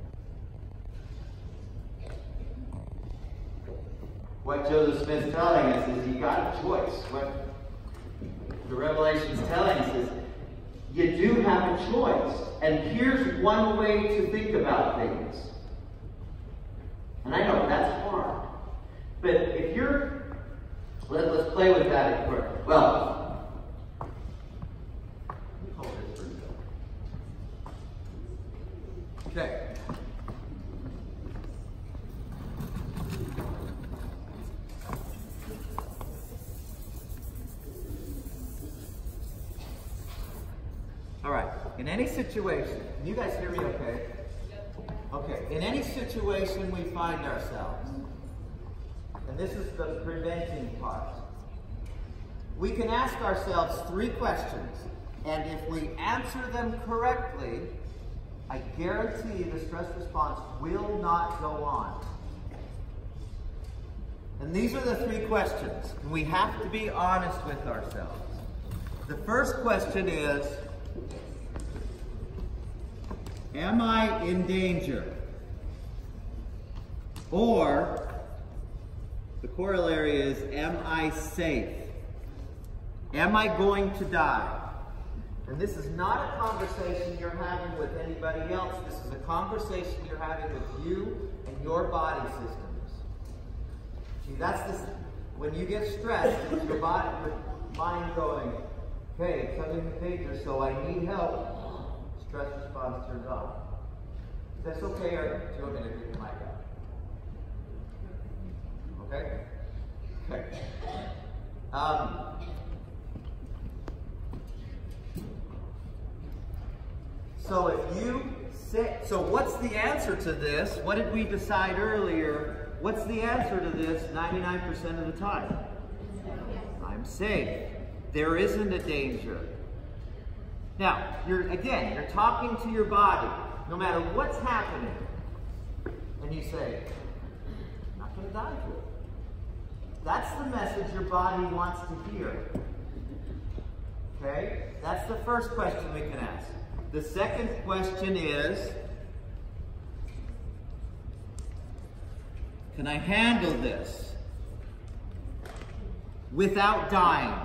What Joseph Smith's telling us is you got a choice. What the Revelation's telling us is you do have a choice. And here's one way to think about things. And I know that's hard. But if you're, let, let's play with that. Well, let me hold this for a second. Okay. All right, in any situation, can you guys hear me okay? Okay, in any situation we find ourselves, and this is the preventing part, we can ask ourselves three questions, and if we answer them correctly, I guarantee the stress response will not go on. And these are the three questions, and we have to be honest with ourselves. The first question is, am I in danger? Or, the corollary is, am I safe? Am I going to die? And this is not a conversation you're having with anybody else. This is a conversation you're having with you and your body systems. See, that's this, when you get stressed, it's your body, your mind going, okay, something's in danger, so I need help. Stress response turns on. Is this okay, or do you want me to get the mic out? Okay? Okay. Um, so if you say, so what's the answer to this? What did we decide earlier? What's the answer to this ninety-nine percent of the time? I'm safe. There isn't a danger. Now, you're again, you're talking to your body, no matter what's happening, and you say, I'm not going to die here. That's the message your body wants to hear. Okay? That's the first question we can ask. The second question is, can I handle this without dying?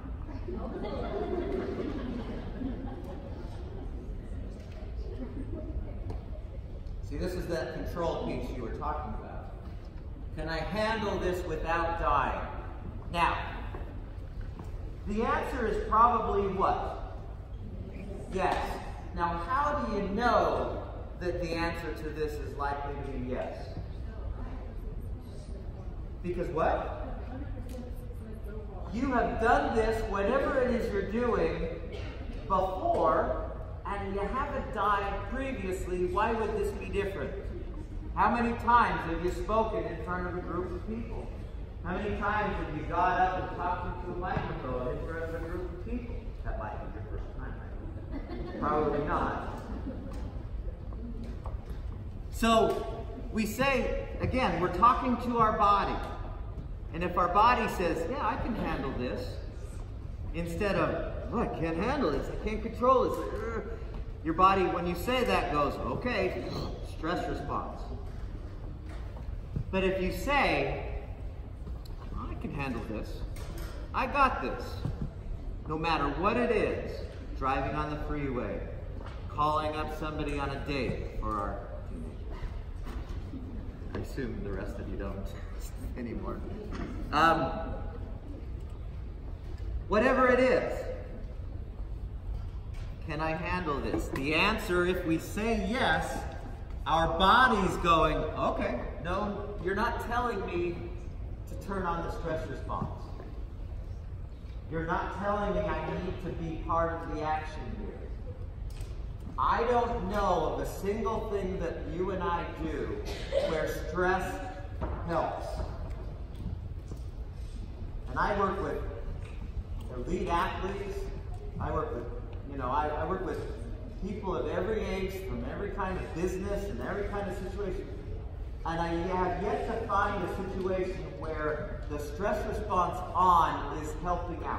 See, this is that control piece you were talking about. Can I handle this without dying? Now, the answer is probably what? Yes. Now, how do you know that the answer to this is likely to be yes? Because what? You have done this, whatever it is you're doing, before, and you haven't died previously. Why would this be different? How many times have you spoken in front of a group of people? How many times have you got up and talked into a microphone in front of a group of people? That might be your first time, right? Probably not. So, we say, again, we're talking to our body. And if our body says, yeah, I can handle this, instead of, oh, I can't handle this, I can't control this. Your body, when you say that, goes, okay, stress response. But if you say, oh, I can handle this, I got this, no matter what it is, driving on the freeway, calling up somebody on a date for our teenagers. I assume the rest of you don't anymore. Um, whatever it is, can I handle this? The answer, if we say yes, our body's going, okay, no, you're not telling me to turn on the stress response. You're not telling me I need to be part of the action here. I don't know of a single thing that you and I do where stress helps. and I work with elite athletes. I work with, you know, I, I work with people of every age, from every kind of business and every kind of situation. And I have yet to find a situation where the stress response on is helping out.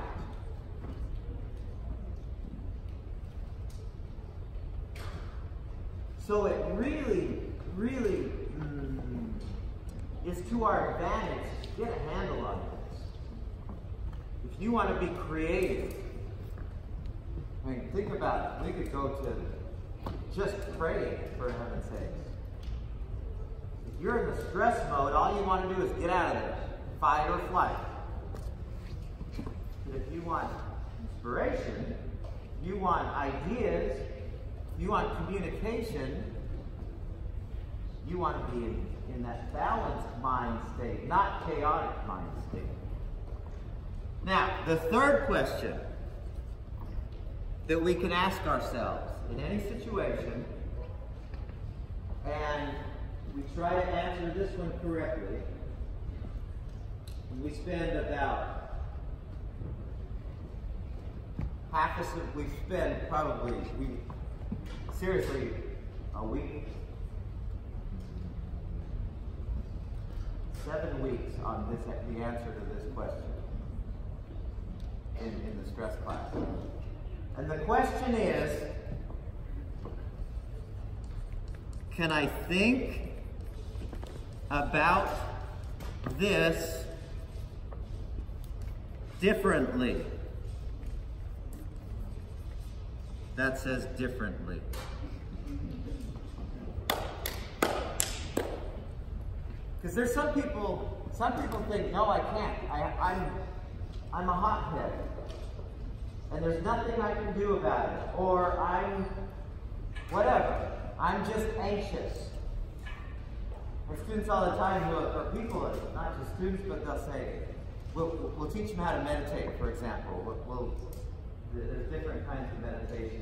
So it really, really mm, is to our advantage to get a handle on this. If you want to be creative, I mean, think about it. We could go to just praying, for heaven's sakes. If you're in the stress mode, all you want to do is get out of there, fight or flight. But if you want inspiration, you want ideas, you want communication, you want to be in, in that balanced mind state, not chaotic mind state. Now, the third question that we can ask ourselves in any situation, and we try to answer this one correctly, and we spend about half a, we spend probably, we seriously, a week, seven weeks on this, the answer to this question in, in the stress class. And the question is, can I think about this differently? That says differently. Because there's some people, some people think, no, I can't. I, I'm, I'm a hothead, and there's nothing I can do about it. Or I'm, whatever. I'm just anxious. My students all the time, who are, or people, not just students, but they'll say, we'll, we'll teach them how to meditate, for example. We'll, we'll, there's different kinds of meditation.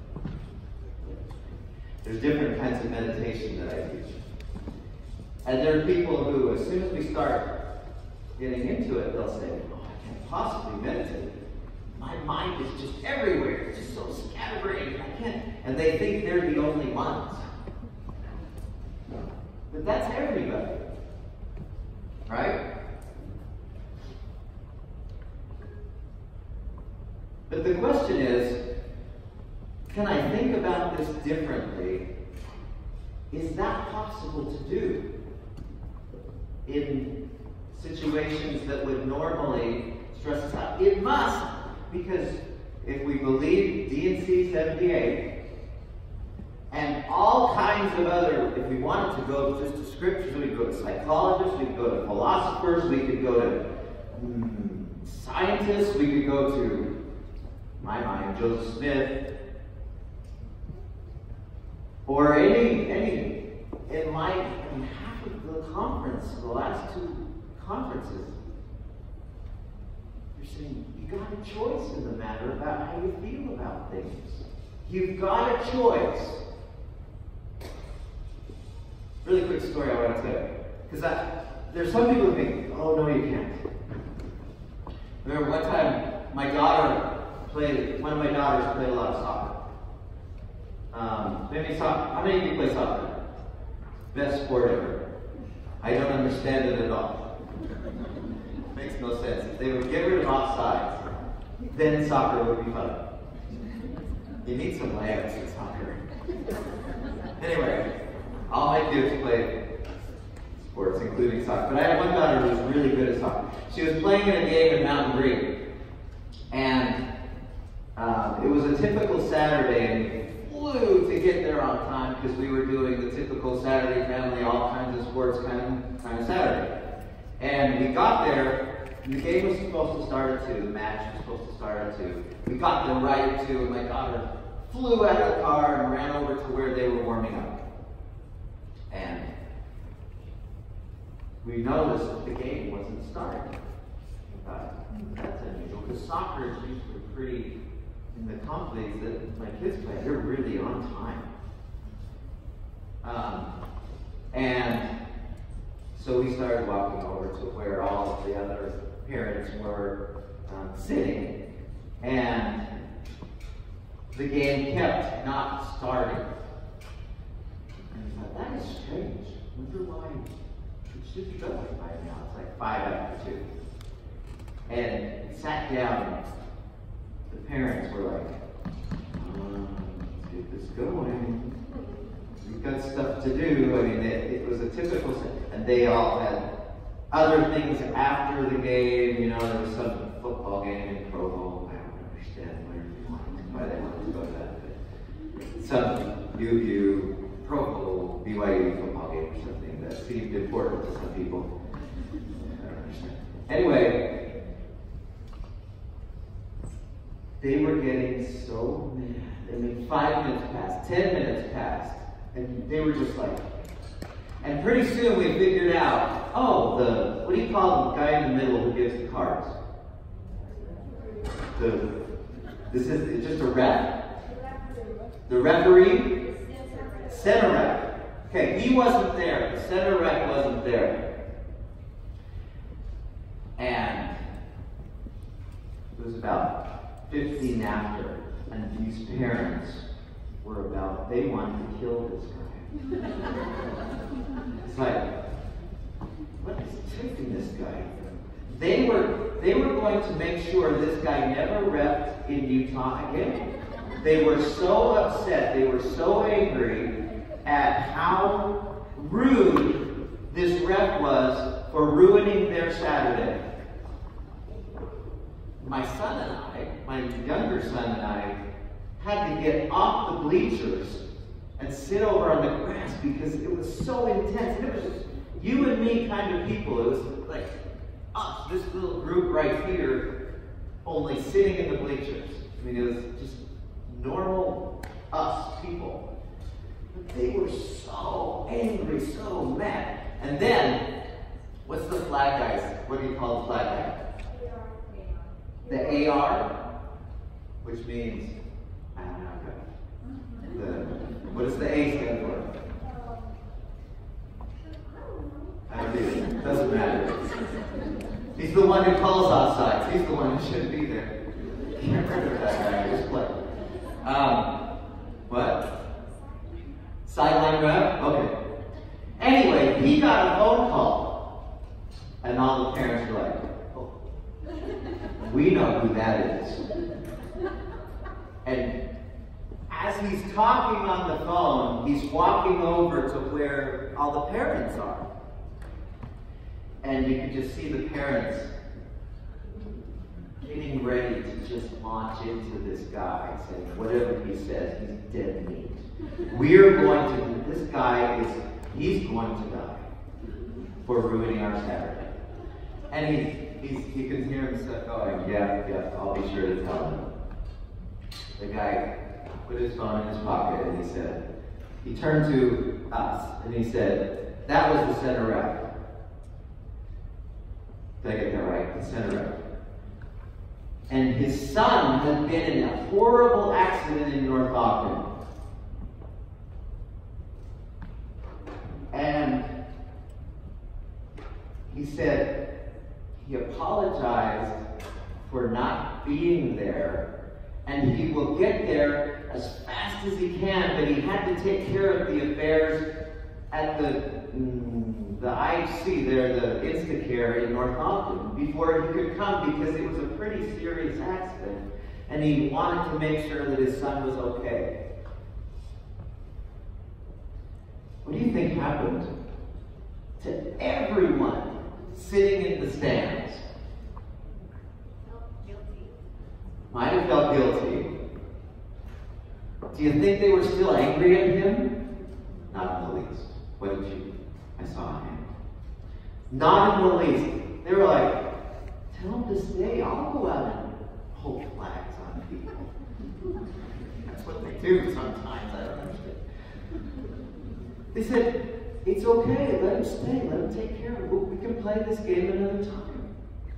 There's different kinds of meditation that I teach. And there are people who, as soon as we start getting into it, they'll say, oh, I can't possibly meditate. My mind is just everywhere. It's just so scatterbrained. I can't. And they think they're the only ones. But that's everybody. Right? But the question is, can I think about this differently? Is that possible to do in situations that would normally stress us out? It must, because if we believe D and C seventy-eight and all kinds of other, if we wanted to go just to scriptures, we could go to psychologists, we could go to philosophers, we could go to mm, scientists, we could go to, my mind, Joseph Smith, or any, any, in my, I mean, half of the conference, the last two conferences, you're saying, you got a choice in the matter about how you feel about things. You've got a choice. Really quick story I want to tell you. Because there's some people who think, oh, no, you can't. Remember one time, my daughter played, one of my daughters played a lot of soccer. Um, maybe soccer. How many of you play soccer? Best sport ever. I don't understand it at all. Makes no sense. If they would get rid of offsides, then soccer would be fun. You need some layups in soccer. Anyway, all my kids play sports, including soccer. But I had one daughter who was really good at soccer. She was playing in a game in Mountain Green. And um, it was a typical Saturday, and we flew to get there on time because we were doing the typical Saturday family, all kinds of sports kind of, kind of Saturday. And we got there, and the game was supposed to start at two, the match was supposed to start at two. We got there right at two, and my daughter flew out of the car and ran over to where they were warming up. And we noticed that the game wasn't starting. We thought, hmm, that's unusual, because soccer is usually pretty, in the companies that my kids play, they're really on time. Um, and so we started walking over to where all of the other parents were um, sitting, and the game kept not starting. And I thought, that is strange. I wonder why it should be going by now. It's like five after two. And sat down. The parents were like, um, let's get this going. We've got stuff to do. I mean, it, it was a typical, and they all had other things after the game. You know, there was some football game in Provo. I don't understand why they wanted to go to that. But some U V U, Provo, B Y U football game or something that seemed important to some people. I don't understand. Anyway, they were getting so mad. I mean, five minutes passed, ten minutes passed, and they were just like, and pretty soon we figured out, oh, the, what do you call the guy in the middle who gives the cards? The, this is it's just a ref? The referee? Center ref. Okay, he wasn't there. The center ref wasn't there. And it was about fifteen after, and these parents were about, they wanted to kill this guy. It's like, what is taking this guy? They were, they were going to make sure this guy never repped in Utah again. They were so upset, they were so angry at how rude this ref was for ruining their Saturday. My son and I, my younger son and I, had to get off the bleachers and sit over on the grass because it was so intense. And it was just you and me kind of people. It was like us, this little group right here, only sitting in the bleachers. I mean, it was just normal us people. But they were so angry, so mad. And then, what's the flag guys? What do you call the flag guy? The A R, which means, I don't know, the, what does the A stand for? I don't know, it doesn't matter. He's the one who calls offsides. He's the one who shouldn't be there. Can't remember that guy, just play. Um, what? Sideline ref? Okay. Anyway, he got a phone call, and all the parents were like, we know who that is. And as he's talking on the phone, he's walking over to where all the parents are. And you can just see the parents getting ready to just launch into this guy, saying whatever he says, he's dead meat. We're going to, this guy is, he's going to die for ruining our Saturday. And he's, He's, you can hear him going, yeah, yeah, I'll be sure to tell him. The guy put his phone in his pocket and he said, he turned to us and he said, that was the center ref. Did I get that right? The center ref. And his son had been in a horrible accident in North Ogden. And he said, he apologized for not being there, and he will get there as fast as he can, but he had to take care of the affairs at the, mm, the I H C there, the Instacare in North Ogden, before he could come because it was a pretty serious accident, and he wanted to make sure that his son was okay. What do you think happened to everyone sitting in the stands? Felt guilty. Might have felt guilty. Do you think they were still angry at him? Not in the least. What did you? I saw him. Not in the least. They were like, tell him to stay. I'll go out and hold flags on people. That's what they do sometimes. I don't understand. They said, it's okay, let him stay, let him take care of it. We can play this game another time.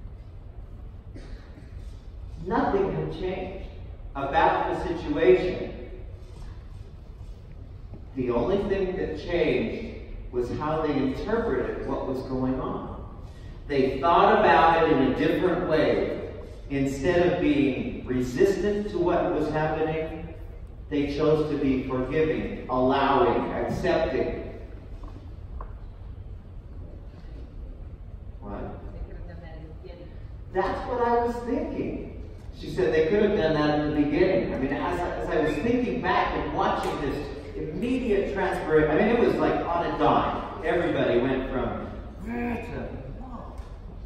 Nothing had changed about the situation. The only thing that changed was how they interpreted what was going on. They thought about it in a different way. Instead of being resistant to what was happening, they chose to be forgiving, allowing, accepting. What? They could have done that in the beginning. That's what I was thinking. She said they could have done that in the beginning. I mean, as I, as I was thinking back and watching this immediate transfer, I mean, it was like on a dime. Everybody went from there to oh.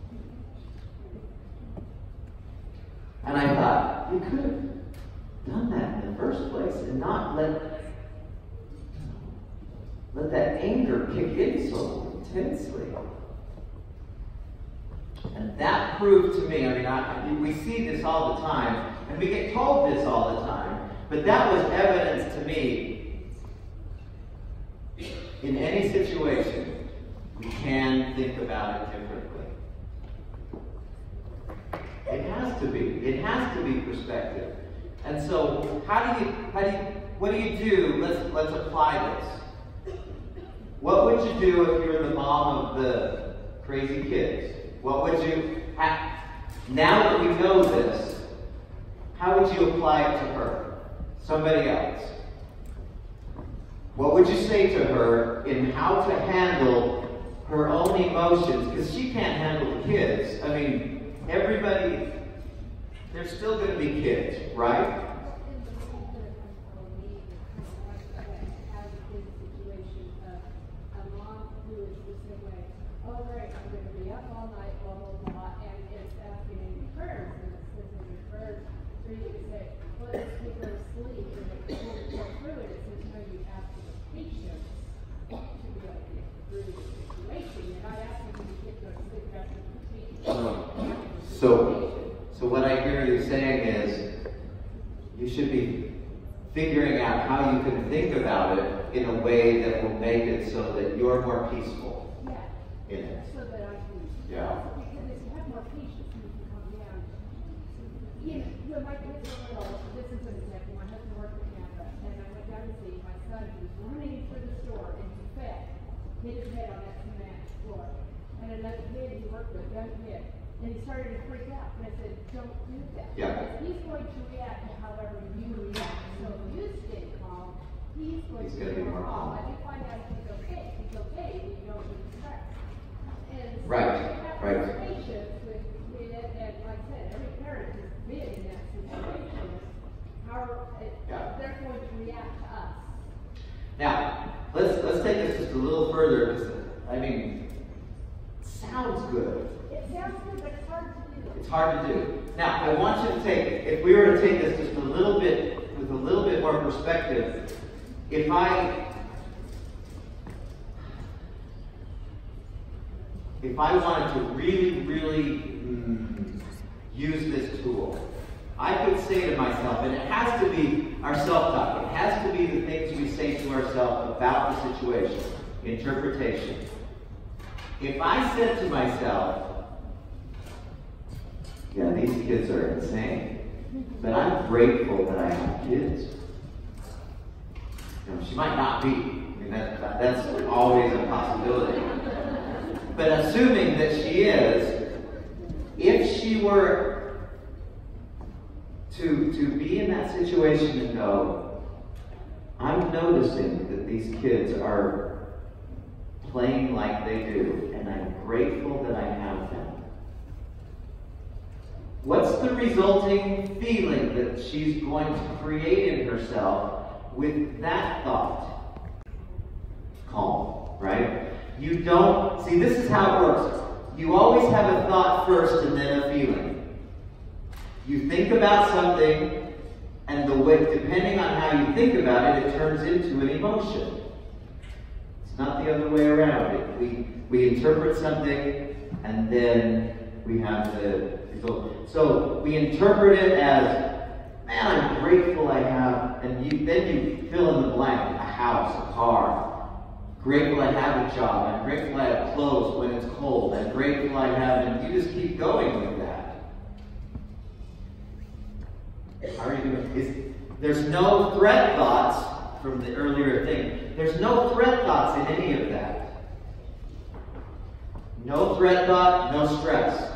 And I thought, you could have done that in the first place and not let, let that anger kick in so intensely. And that proved to me, I mean, I, we see this all the time, and we get told this all the time, but that was evidence to me. In any situation, we can think about it differently. It has to be. It has to be perspective. And so, how do you, how do you, what do you do? Let's, let's apply this. What would you do if you were the mom of the crazy kids? What would you, have, now that we know this, how would you apply it to her? Somebody else. What would you say to her in how to handle her own emotions? Because she can't handle the kids. I mean, everybody, they're still going to be kids, right? Oh, great, I'm going to be up all night, blah, blah, blah, and it's asking any prayers, and it says in your prayers, so you can say, well, let's take her to sleep, and it will go through it. It says, no, you have to be patient to be able to get through the situation, and I asked him to get to sleep after the patient. So, so what I hear you saying is, you should be figuring out how you can think about it in a way that will make it so that you're more peaceful. In it. So that I can, yeah. Because if you have more patience, you can come down. You know, when my kids were little, this is an example, my husband worked at Tampa, and I went down to see my son, who was running through the store, and he fell, hit his head on that cement floor. And another kid he worked with got hit, and he started to freak out, and I said, don't do that. Yeah. Because he's going to react to however you react. So if you stay calm, he's going He's to gonna be be more calm. calm. I did find out he's okay, he's okay, and you don't need stress. And so Right, you have right. to be patient with, with it, and like I said, every parent has been in that situation. How it, Yeah. they're going to react to us. Now, let's let's take this just a little further, because I mean, it sounds good. It sounds good, but it's hard to do. It's hard to do. Now, I want you to take, if we were to take this just a little bit, with a little bit more perspective, if I, if I wanted to really, really mm, use this tool, I could say to myself, and it has to be our self-talk, it has to be the things we say to ourselves about the situation, interpretation. If I said to myself, yeah, these kids are insane, but I'm grateful that I have kids. You know, she might not be. I mean, that, that, that's always a possibility. But assuming that she is, if she were to, to be in that situation and go, I'm noticing that these kids are playing like they do, and I'm grateful that I have them. What's the resulting feeling that she's going to create in herself with that thought? Calm, right? You don't, see, this is how it works. You always have a thought first and then a feeling. You think about something, and the way, depending on how you think about it, it turns into an emotion. It's not the other way around. It, we, we interpret something, and then we have the result. So we interpret it as, man, I'm grateful I have, and you, then you fill in the blank, a house, a car. Grateful I have a job. I'm grateful I have clothes when it's cold. I'm grateful I have, and you just keep going with that. How are you doing? Is, there's no threat thoughts from the earlier thing. There's no threat thoughts in any of that. No threat thought, no stress.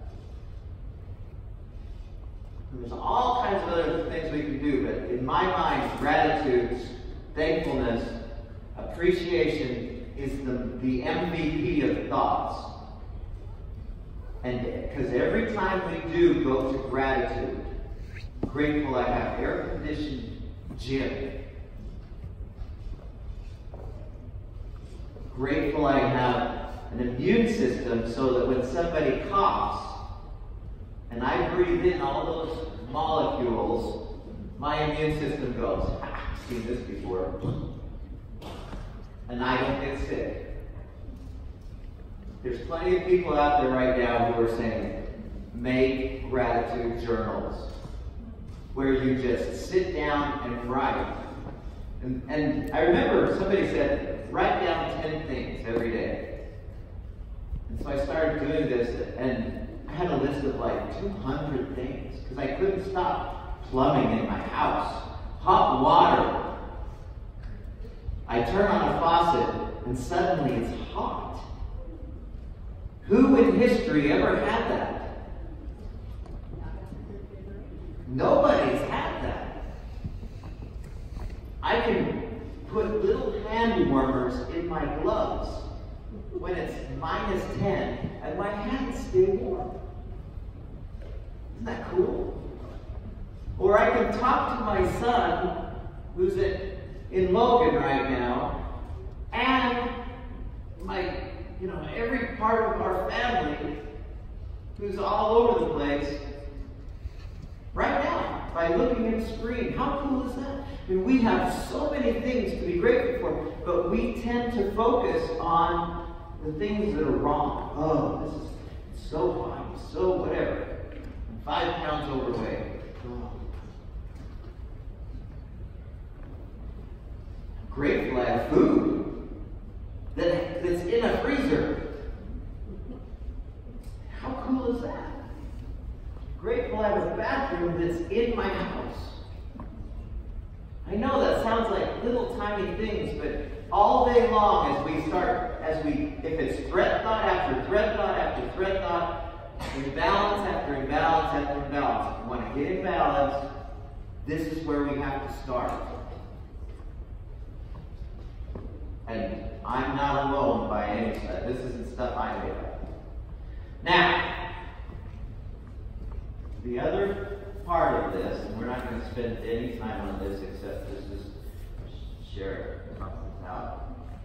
There's all kinds of other things we can do, but in my mind, gratitude, thankfulness, appreciation is the, the M V P of thoughts. And because every time we do go to gratitude, grateful I have air-conditioned gym. Grateful I have an immune system so that when somebody coughs and I breathe in all those molecules, my immune system goes, I've seen this before. And I don't get sick. There's plenty of people out there right now who are saying, make gratitude journals, where you just sit down and write. And, and I remember somebody said, write down ten things every day. And so I started doing this, and I had a list of like two hundred things, because I couldn't stop. Plumbing in my house, hot water. I turn on a faucet, and suddenly it's hot. Who in history ever had that? Nobody's had that. I can put little hand warmers in my gloves when it's minus ten, and my hands stay warm. Isn't that cool? Or I can talk to my son, who's at, in Logan right now, and my, you know, every part of our family who's all over the place right now by looking at the screen. How cool is that? I mean, we have so many things to be grateful for, but we tend to focus on the things that are wrong. Oh, this is so fine, so whatever. I'm five pounds overweight. Oh. I'm grateful I have food that, that's in a freezer. How cool is that? Grateful I have a bathroom that's in my house. I know that sounds like little tiny things, but all day long as we start, as we, if it's threat thought after threat thought after threat thought, imbalance after imbalance after imbalance. If we want to get in balance, this is where we have to start. And I'm not alone by any step. This isn't stuff I made up. Now, the other part of this, and we're not going to spend any time on this except just to share it out.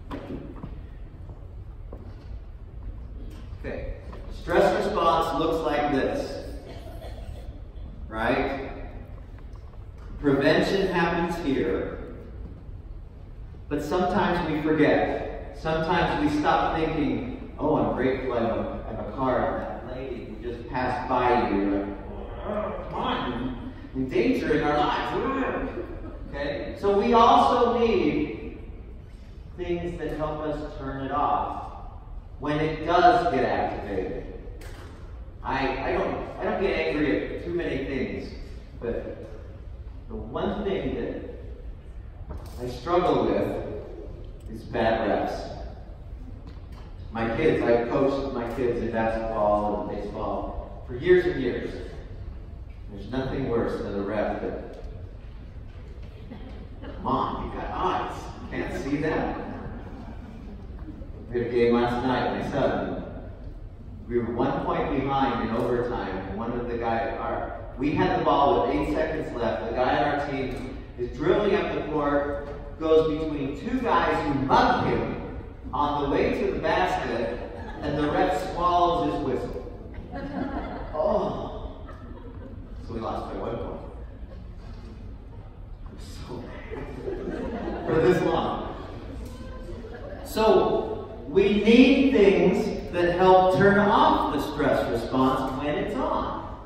Okay. Stress response looks like this. Right? Prevention happens here. But sometimes we forget. Sometimes we stop thinking, oh, I'm grateful I have a, I have a car, and that lady who just passed by you. You're like, oh, come on, you're in danger in our lives. Okay? So we also need things that help us turn it off when it does get activated. I, I don't I don't get angry at too many things, but the one thing that I struggle with is bad reps. My kids, I've coached my kids in basketball and baseball for years and years. There's nothing worse than a rep that, come on, you got eyes. You can't see that? We had a game last night, my son. We were one point behind in overtime, and one of the guys, our, we had the ball with eight seconds left. The guy on our team is dribbling up the court, goes between two guys who mug him on the way to the basket, and the ref swallows his whistle. Oh. So we lost by one point. I'm so mad. For this long. So, we need things that help turn off the stress response when it's on.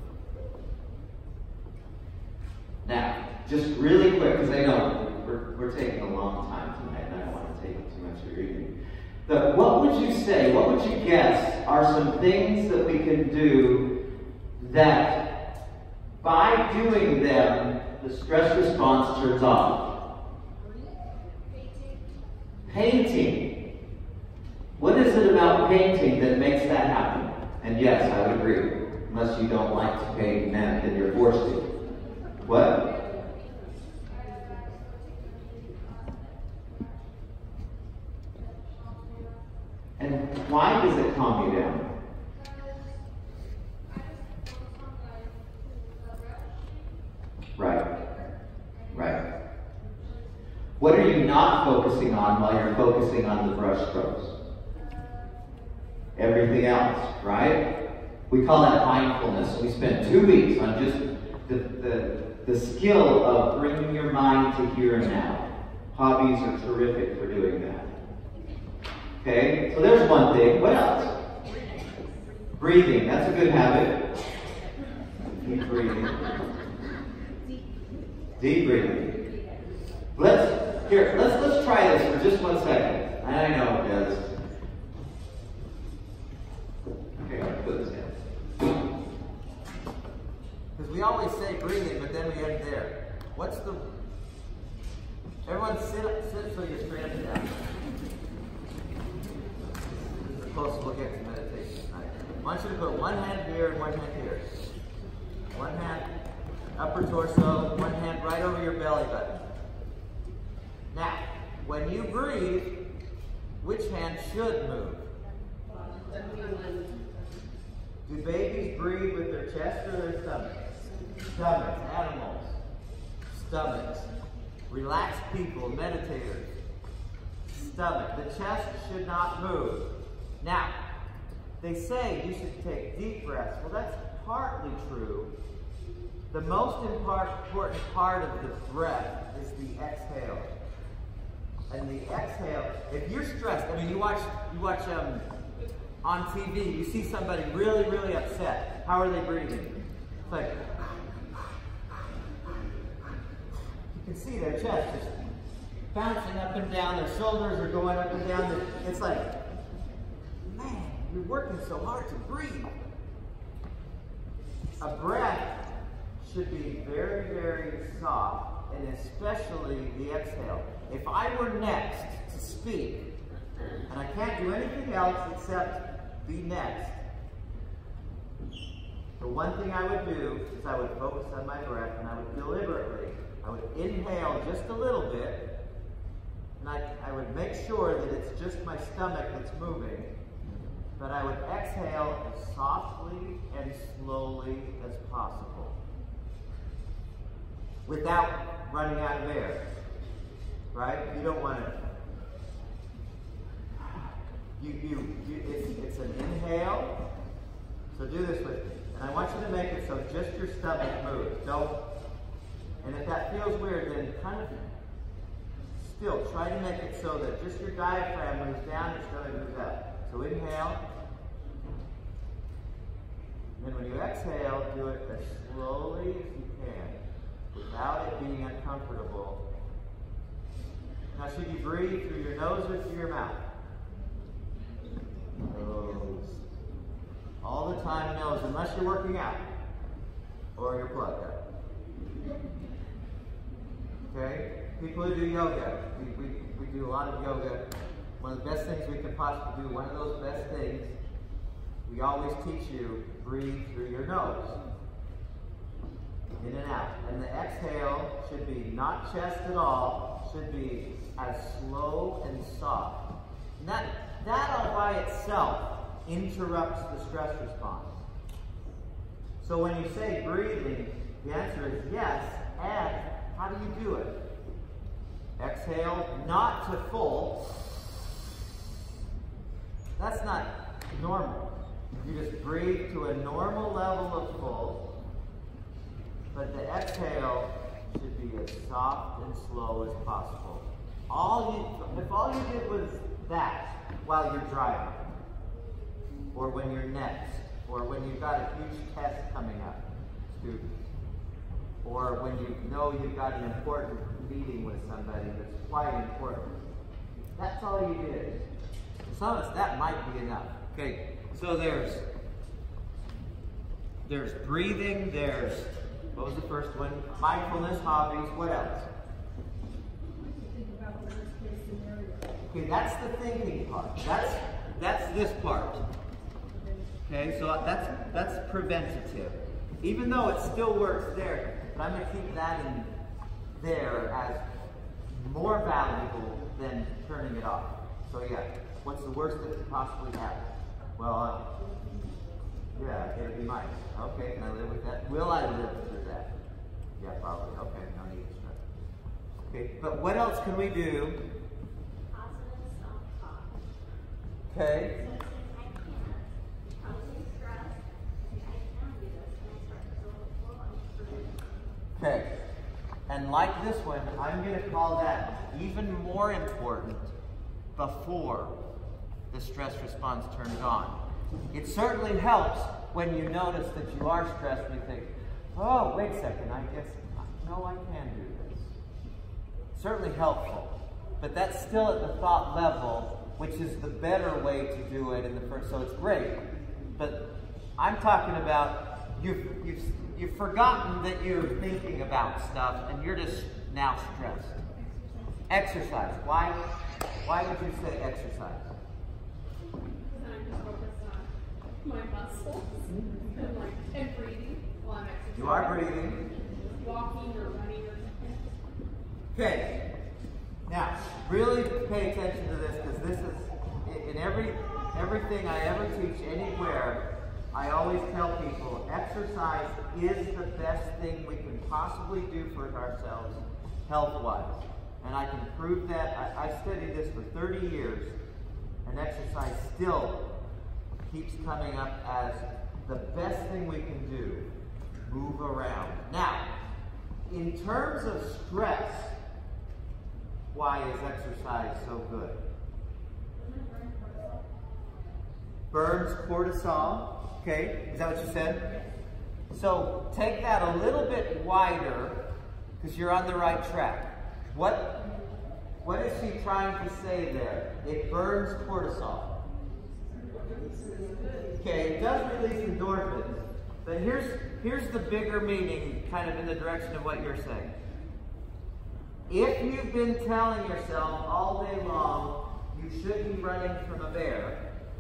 Now, just really quick, because I know we're, we're taking a long time tonight, and I don't want to take too much of your evening. But what would you say, what would you guess are some things that we can do that by doing them, the stress response turns off? Painting. Painting. What is it about painting that makes that happen. And yes, I would agree. Unless you don't like to paint men, then you're forced to. What? And why does it calm you down? Right. Right. What are you not focusing on while you're focusing on the brush strokes? Everything else, right? We call that mindfulness. We spend two weeks on just the, the, the skill of bringing your mind to here and now. Hobbies are terrific for doing that. Okay, so there's one thing. What else? Breathing. That's a good habit. Keep breathing. Deep breathing. Let's here. Let's let's try this for just one second. I know it does. Okay, I'll put this down. Because we always say breathing, but then we end there. What's the? Everyone sit up, sit so you're straight down. This is a close look at meditation. Right. I want you to put one hand here and one hand here. One hand upper torso, one hand right over your belly button. Now, when you breathe, which hand should move? Do babies breathe with their chest or their stomachs? Stomachs, animals. Stomachs. Relaxed people, meditators. Stomach. The chest should not move. Now, they say you should take deep breaths. Well, that's partly true. The most important part of the breath is the exhale. And the exhale, if you're stressed, I mean, you watch, you watch um, on T V, you see somebody really, really upset. How are they breathing? It's like, you can see their chest just bouncing up and down, their shoulders are going up and down. It's like, man, you're working so hard to breathe. A breath should be very, very soft, and especially the exhale. If I were next to speak, and I can't do anything else except be next, the one thing I would do is I would focus on my breath, and I would deliberately, I would inhale just a little bit, and I, I would make sure that it's just my stomach that's moving, but I would exhale as softly and slowly as possible, without running out of air, right? You don't want to, you, you, you it's, it's an inhale, so do this with me. And I want you to make it so just your stomach moves. Don't, and if that feels weird, then kind of still try to make it so that just your diaphragm moves down, your stomach moves up. So inhale, and then when you exhale, do it as slowly as you can, without it being uncomfortable. Now, should you breathe through your nose or through your mouth? Nose. All the time nose, unless you're working out or you're plugged up. Okay? People who do yoga, we, we, we do a lot of yoga. One of the best things we can possibly do, one of those best things, we always teach you, breathe through your nose. In and out. And the exhale should be not chest at all, should be as slow and soft. And that, that all by itself interrupts the stress response. So when you say breathing, the answer is yes, and how do you do it? Exhale, not to full. That's not normal. You just breathe to a normal level of full, but the exhale should be as soft and slow as possible. All you, if all you did was that while you're driving, or when you're next, or when you've got a huge test coming up, student, or when you know you've got an important meeting with somebody that's quite important. That's all you did. Some of us, that might be enough. Okay, so there's there's breathing, there's, what was the first one? Mindfulness, hobbies, what else? Think about the worst case scenario. Okay, that's the thinking part. That's That's this part. Okay, so that's that's preventative. Even though it still works there, but I'm going to keep that in there as more valuable than turning it off. So yeah, what's the worst that could possibly happen? Well, uh, yeah, it'd be mice. Okay, can I live with that? Will I live through that? Yeah, probably. Okay, no need to stress. Okay, but what else can we do? Positive self-talk. Okay. So I can, I was in stress, I can do this, and I start to feel full of Okay. And like this one, I'm going to call that even more important before the stress response turns on. It certainly helps when you notice that you are stressed and you think, oh, wait a second, I guess, no, I can do this. Certainly helpful. But that's still at the thought level, which is the better way to do it in the first, so it's great. But I'm talking about, you've, you've, you've forgotten that you're thinking about stuff and you're just now stressed. Exercise. Why, why would you say exercise? I'm just focused on my muscles and like and breathing while I'm exercising. You are breathing. Walking or running or something. Okay. Now, really pay attention to this because this is, in every everything I ever teach anywhere, I always tell people exercise is the best thing we can possibly do for ourselves health-wise. And I can prove that. I, I studied this for thirty years, and exercise still keeps coming up as the best thing we can do. Move around. Now, in terms of stress, why is exercise so good? Burns cortisol. Okay, is that what you said? So take that a little bit wider because you're on the right track. What, what is she trying to say there? It burns cortisol. Okay, it does release endorphins. But here's, here's the bigger meaning, kind of in the direction of what you're saying. If you've been telling yourself all day long you should be running from a bear,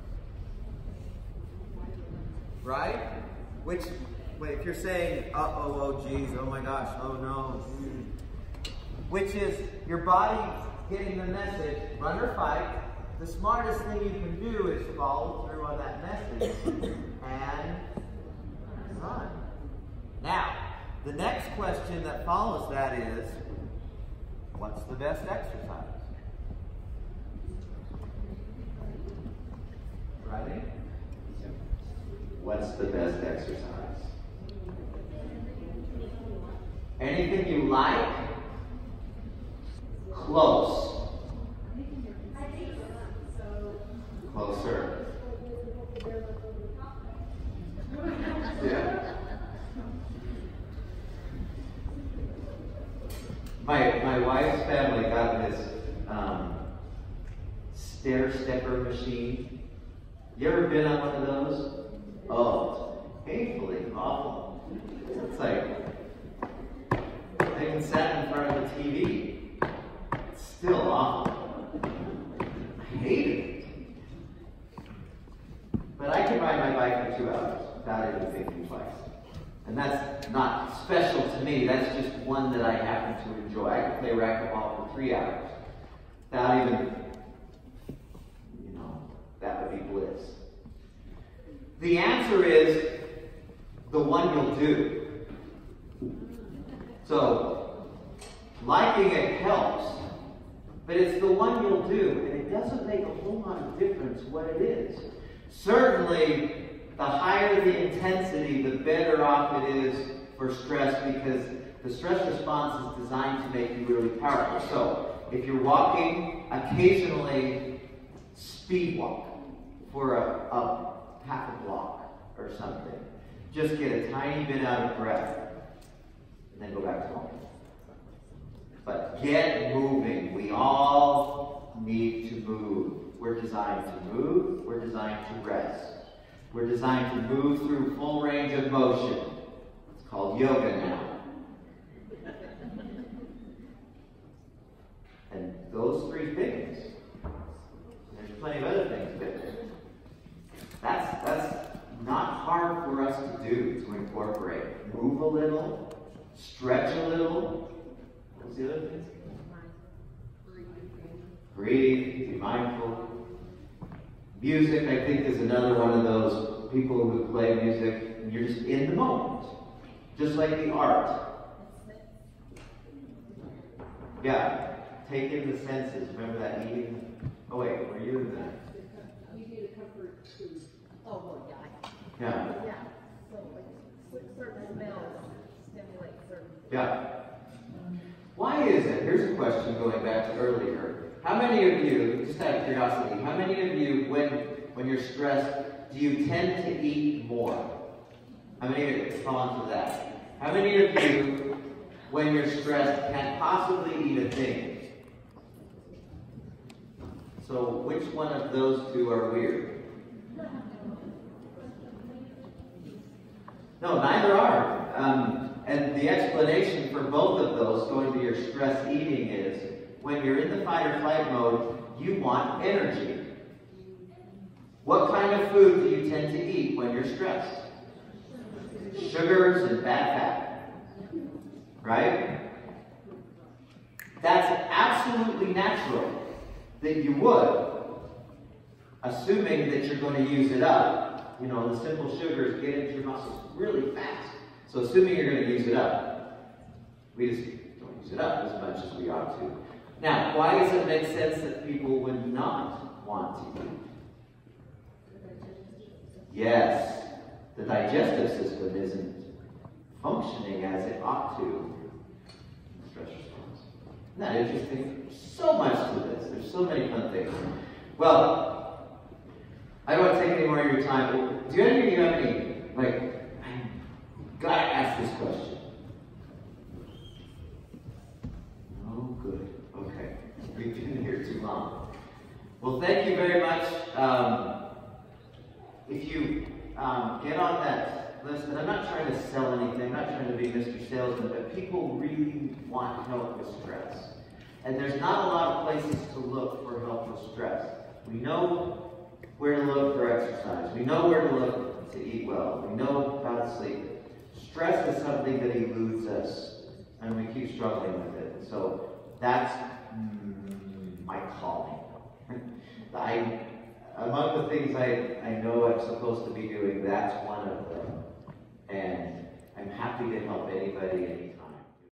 right? Which, wait, if you're saying, uh-oh, oh geez, oh my gosh, oh no, mm. Which is your body getting the message, run or fight. The smartest thing you can do is follow through on that message and run. Now, the next question that follows that is, what's the best exercise? Ready? What's the best exercise? Anything you like? Close. Closer. Yeah. My my wife's family got this um, stair stepper machine. You ever been on one of those? Oh, it's painfully awful. It's like they can sat in front of the T V. It's still awful. I hate it. But I can ride my bike for two hours without even thinking twice. And that's not special to me. That's just one that I happen to enjoy. I can play racquetball for three hours without even, you know, that would be bliss. The answer is the one you'll do. So, liking it helps, but it's the one you'll do, and it doesn't make a whole lot of difference what it is. Certainly, the higher the intensity, the better off it is for stress because the stress response is designed to make you really powerful. So, if you're walking, occasionally speed walk for a, a half a block or something. Just get a tiny bit out of breath and then go back to home. But get moving. We all need to move. We're designed to move. We're designed to rest. We're designed to move through full range of motion. It's called yoga now. And those three things, there's plenty of other things, but a little, stretch a little. What's the other thing? Breathe, be mindful. Music, I think, is another one of those people who play music, and you're just in the moment. Just like the art. Yeah, take in the senses. Remember that eating? Oh wait, were you in that? You need a comfort food. Oh, well, yeah. Yeah. Yeah, so like certain smells stimulate certain. Yeah. Why is it? Here's a question going back to earlier. How many of you, just out of curiosity, how many of you, when when you're stressed, do you tend to eat more? How many of you fall into that? How many of you, when you're stressed, can't possibly eat a thing? So which one of those two are weird? No, neither are. Um, and the explanation for both of those, going to your stress eating, is when you're in the fight or flight mode, you want energy. What kind of food do you tend to eat when you're stressed? Sugars and bad fat. Right? That's absolutely natural that you would, assuming that you're going to use it up. You know, the simple sugars get into your muscles really fast. So assuming you're going to use it up, we just don't use it up as much as we ought to. Now, why does it make sense that people would not want to eat? Yes, the digestive system isn't functioning as it ought to. Stress response. Isn't that interesting? So much to this. There's so many fun things. Well, I don't want to take any more of your time, but do any of you have any, like, I gotta ask this question. Oh, good. Okay. We've been here too long. Well, thank you very much. Um, if you um, get on that list, and I'm not trying to sell anything, I'm not trying to be Mister Salesman, but people really want help with stress. And there's not a lot of places to look for help with stress. We know where to look for exercise. We know where to look to eat well. We know how to sleep. Stress is something that eludes us, and we keep struggling with it. So that's mm, my calling. I, among the things I, I know I'm supposed to be doing, that's one of them. And I'm happy to help anybody anytime.